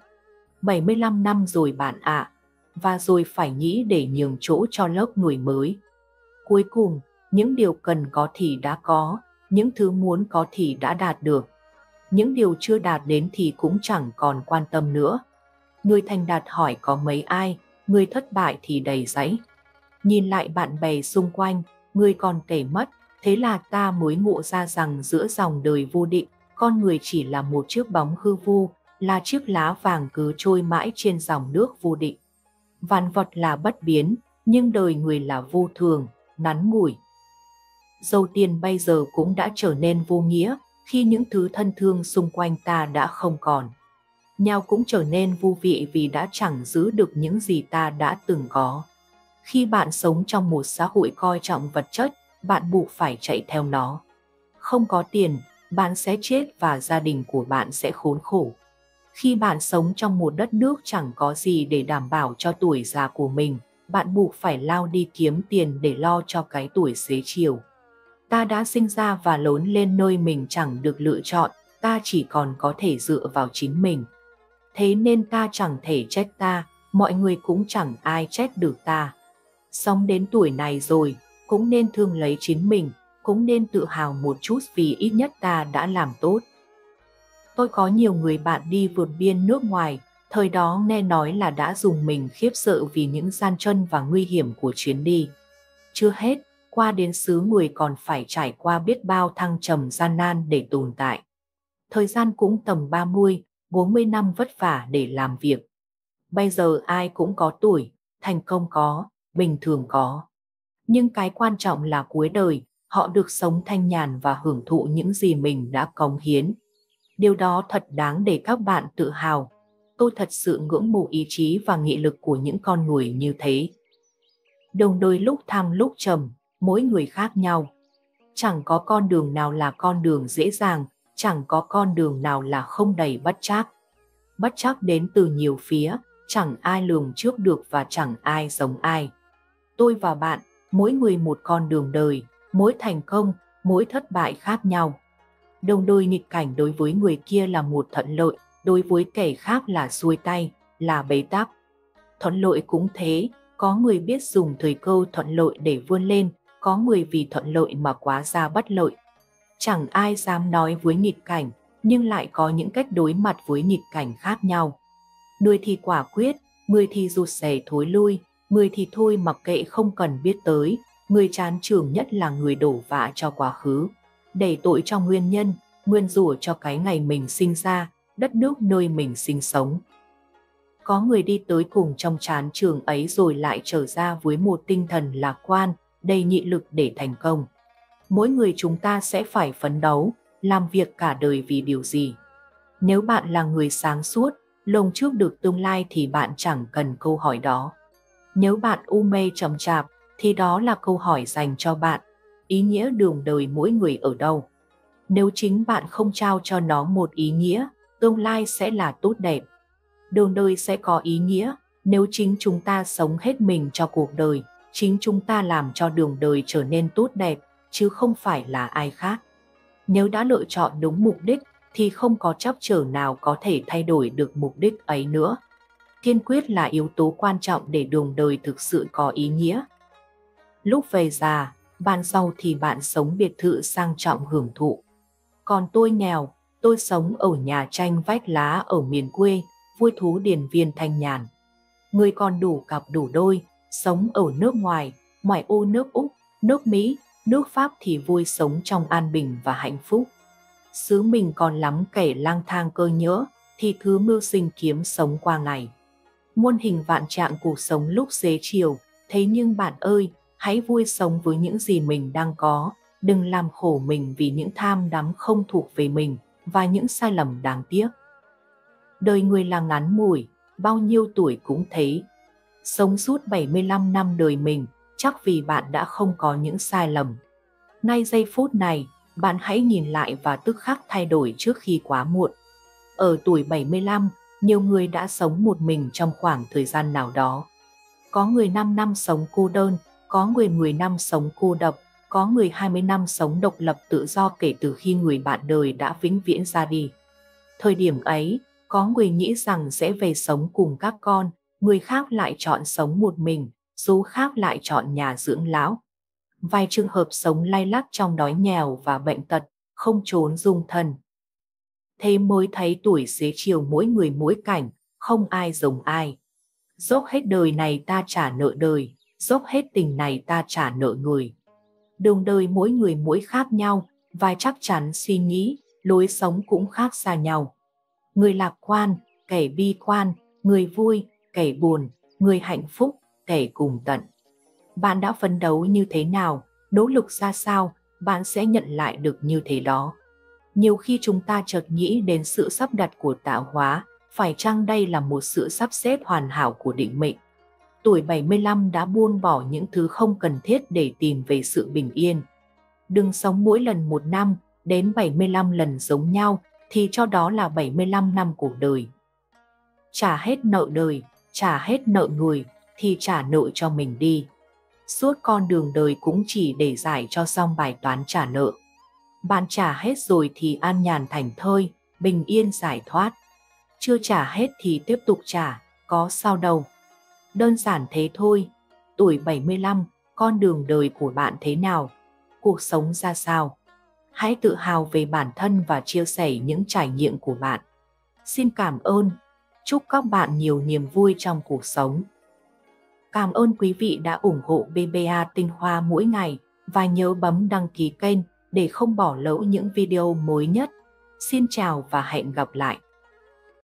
75 năm rồi bạn ạ, và rồi phải nghĩ để nhường chỗ cho lớp người mới. Cuối cùng, những điều cần có thì đã có, những thứ muốn có thì đã đạt được. Những điều chưa đạt đến thì cũng chẳng còn quan tâm nữa. Người thành đạt hỏi có mấy ai, người thất bại thì đầy dẫy. Nhìn lại bạn bè xung quanh, người còn kể mất, thế là ta mới ngộ ra rằng giữa dòng đời vô định, con người chỉ là một chiếc bóng hư vô, là chiếc lá vàng cứ trôi mãi trên dòng nước vô định. Vạn vật là bất biến, nhưng đời người là vô thường, ngắn ngủi. Dầu tiền bây giờ cũng đã trở nên vô nghĩa khi những thứ thân thương xung quanh ta đã không còn. Nhau cũng trở nên vô vị vì đã chẳng giữ được những gì ta đã từng có. Khi bạn sống trong một xã hội coi trọng vật chất, bạn buộc phải chạy theo nó. Không có tiền, bạn sẽ chết và gia đình của bạn sẽ khốn khổ. Khi bạn sống trong một đất nước chẳng có gì để đảm bảo cho tuổi già của mình, bạn buộc phải lao đi kiếm tiền để lo cho cái tuổi xế chiều. Ta đã sinh ra và lớn lên nơi mình chẳng được lựa chọn, ta chỉ còn có thể dựa vào chính mình. Thế nên ta chẳng thể trách ta, mọi người cũng chẳng ai trách được ta. Sống đến tuổi này rồi, cũng nên thương lấy chính mình, cũng nên tự hào một chút vì ít nhất ta đã làm tốt. Tôi có nhiều người bạn đi vượt biên nước ngoài, thời đó nghe nói là đã dùng mình khiếp sợ vì những gian truân và nguy hiểm của chuyến đi. Chưa hết, qua đến xứ người còn phải trải qua biết bao thăng trầm gian nan để tồn tại. Thời gian cũng tầm 30, 40 năm vất vả để làm việc. Bây giờ ai cũng có tuổi, thành công có, bình thường có. Nhưng cái quan trọng là cuối đời, họ được sống thanh nhàn và hưởng thụ những gì mình đã cống hiến. Điều đó thật đáng để các bạn tự hào. Tôi thật sự ngưỡng mộ ý chí và nghị lực của những con người như thế. Đồng đời lúc thăng lúc trầm, mỗi người khác nhau. Chẳng có con đường nào là con đường dễ dàng, chẳng có con đường nào là không đầy bất trắc. Bất trắc đến từ nhiều phía, chẳng ai lường trước được và chẳng ai giống ai. Tôi và bạn, mỗi người một con đường đời, mỗi thành công, mỗi thất bại khác nhau. Đồng đôi nghịch cảnh đối với người kia là một thuận lợi, đối với kẻ khác là xuôi tay, là bế tắc. Thuận lợi cũng thế, có người biết dùng thời cơ thuận lợi để vươn lên, có người vì thuận lợi mà quá ra bất lợi. Chẳng ai dám nói với nghịch cảnh, nhưng lại có những cách đối mặt với nghịch cảnh khác nhau. Người thì quả quyết, người thì rụt rè thối lui, người thì thôi mặc kệ không cần biết tới, người chán chường nhất là người đổ vạ cho quá khứ, đẩy tội cho nguyên nhân, nguyên rủa cho cái ngày mình sinh ra, đất nước nơi mình sinh sống. Có người đi tới cùng trong chán trường ấy rồi lại trở ra với một tinh thần lạc quan, đầy nghị lực để thành công. Mỗi người chúng ta sẽ phải phấn đấu, làm việc cả đời vì điều gì. Nếu bạn là người sáng suốt, lường trước được tương lai thì bạn chẳng cần câu hỏi đó. Nếu bạn u mê chậm chạp, thì đó là câu hỏi dành cho bạn. Ý nghĩa đường đời mỗi người ở đâu? Nếu chính bạn không trao cho nó một ý nghĩa, tương lai sẽ là tốt đẹp. Đường đời sẽ có ý nghĩa nếu chính chúng ta sống hết mình cho cuộc đời, chính chúng ta làm cho đường đời trở nên tốt đẹp, chứ không phải là ai khác. Nếu đã lựa chọn đúng mục đích, thì không có trắc trở nào có thể thay đổi được mục đích ấy nữa. Kiên quyết là yếu tố quan trọng để đường đời thực sự có ý nghĩa. Lúc về già, bạn giàu thì bạn sống biệt thự sang trọng hưởng thụ. Còn tôi nghèo, tôi sống ở nhà tranh vách lá ở miền quê, vui thú điền viên thanh nhàn. Người còn đủ cặp đủ đôi, sống ở nước ngoài, ngoại ô nước Úc, nước Mỹ, nước Pháp thì vui sống trong an bình và hạnh phúc. Xứ mình còn lắm kẻ lang thang cơ nhỡ, thì thứ mưu sinh kiếm sống qua ngày. Muôn hình vạn trạng cuộc sống lúc xế chiều, thế nhưng bạn ơi, hãy vui sống với những gì mình đang có, đừng làm khổ mình vì những tham đắm không thuộc về mình và những sai lầm đáng tiếc. Đời người là ngắn ngủi, bao nhiêu tuổi cũng thế. Sống suốt 75 năm đời mình, chắc vì bạn đã không có những sai lầm. Ngay giây phút này, bạn hãy nhìn lại và tức khắc thay đổi trước khi quá muộn. Ở tuổi 75, nhiều người đã sống một mình trong khoảng thời gian nào đó. Có người 5 năm sống cô đơn, có người 10 năm sống cô độc, có người 20 năm sống độc lập tự do kể từ khi người bạn đời đã vĩnh viễn ra đi. Thời điểm ấy, có người nghĩ rằng sẽ về sống cùng các con, người khác lại chọn sống một mình, số khác lại chọn nhà dưỡng lão. Vài trường hợp sống lay lắt trong đói nghèo và bệnh tật, không trốn dung thân. Thế mới thấy tuổi xế chiều mỗi người mỗi cảnh, không ai giống ai. Dốc hết đời này ta trả nợ đời, dốc hết tình này ta trả nợ người. Đường đời mỗi người mỗi khác nhau, và chắc chắn suy nghĩ, lối sống cũng khác xa nhau. Người lạc quan, kẻ bi quan, người vui, kẻ buồn, người hạnh phúc, kẻ cùng tận. Bạn đã phấn đấu như thế nào, nỗ lực ra sao, bạn sẽ nhận lại được như thế đó. Nhiều khi chúng ta chợt nghĩ đến sự sắp đặt của tạo hóa, phải chăng đây là một sự sắp xếp hoàn hảo của định mệnh? Tuổi 75 đã buông bỏ những thứ không cần thiết để tìm về sự bình yên. Đừng sống mỗi lần một năm, đến 75 lần giống nhau, thì cho đó là 75 năm cuộc đời. Trả hết nợ đời, trả hết nợ người, thì trả nợ cho mình đi. Suốt con đường đời cũng chỉ để giải cho xong bài toán trả nợ. Bạn trả hết rồi thì an nhàn thảnh thơi, bình yên giải thoát. Chưa trả hết thì tiếp tục trả, có sao đâu. Đơn giản thế thôi. Tuổi 75, con đường đời của bạn thế nào? Cuộc sống ra sao? Hãy tự hào về bản thân và chia sẻ những trải nghiệm của bạn. Xin cảm ơn. Chúc các bạn nhiều niềm vui trong cuộc sống. Cảm ơn quý vị đã ủng hộ BBA Tinh Hoa mỗi ngày và nhớ bấm đăng ký kênh để không bỏ lỡ những video mới nhất. Xin chào và hẹn gặp lại.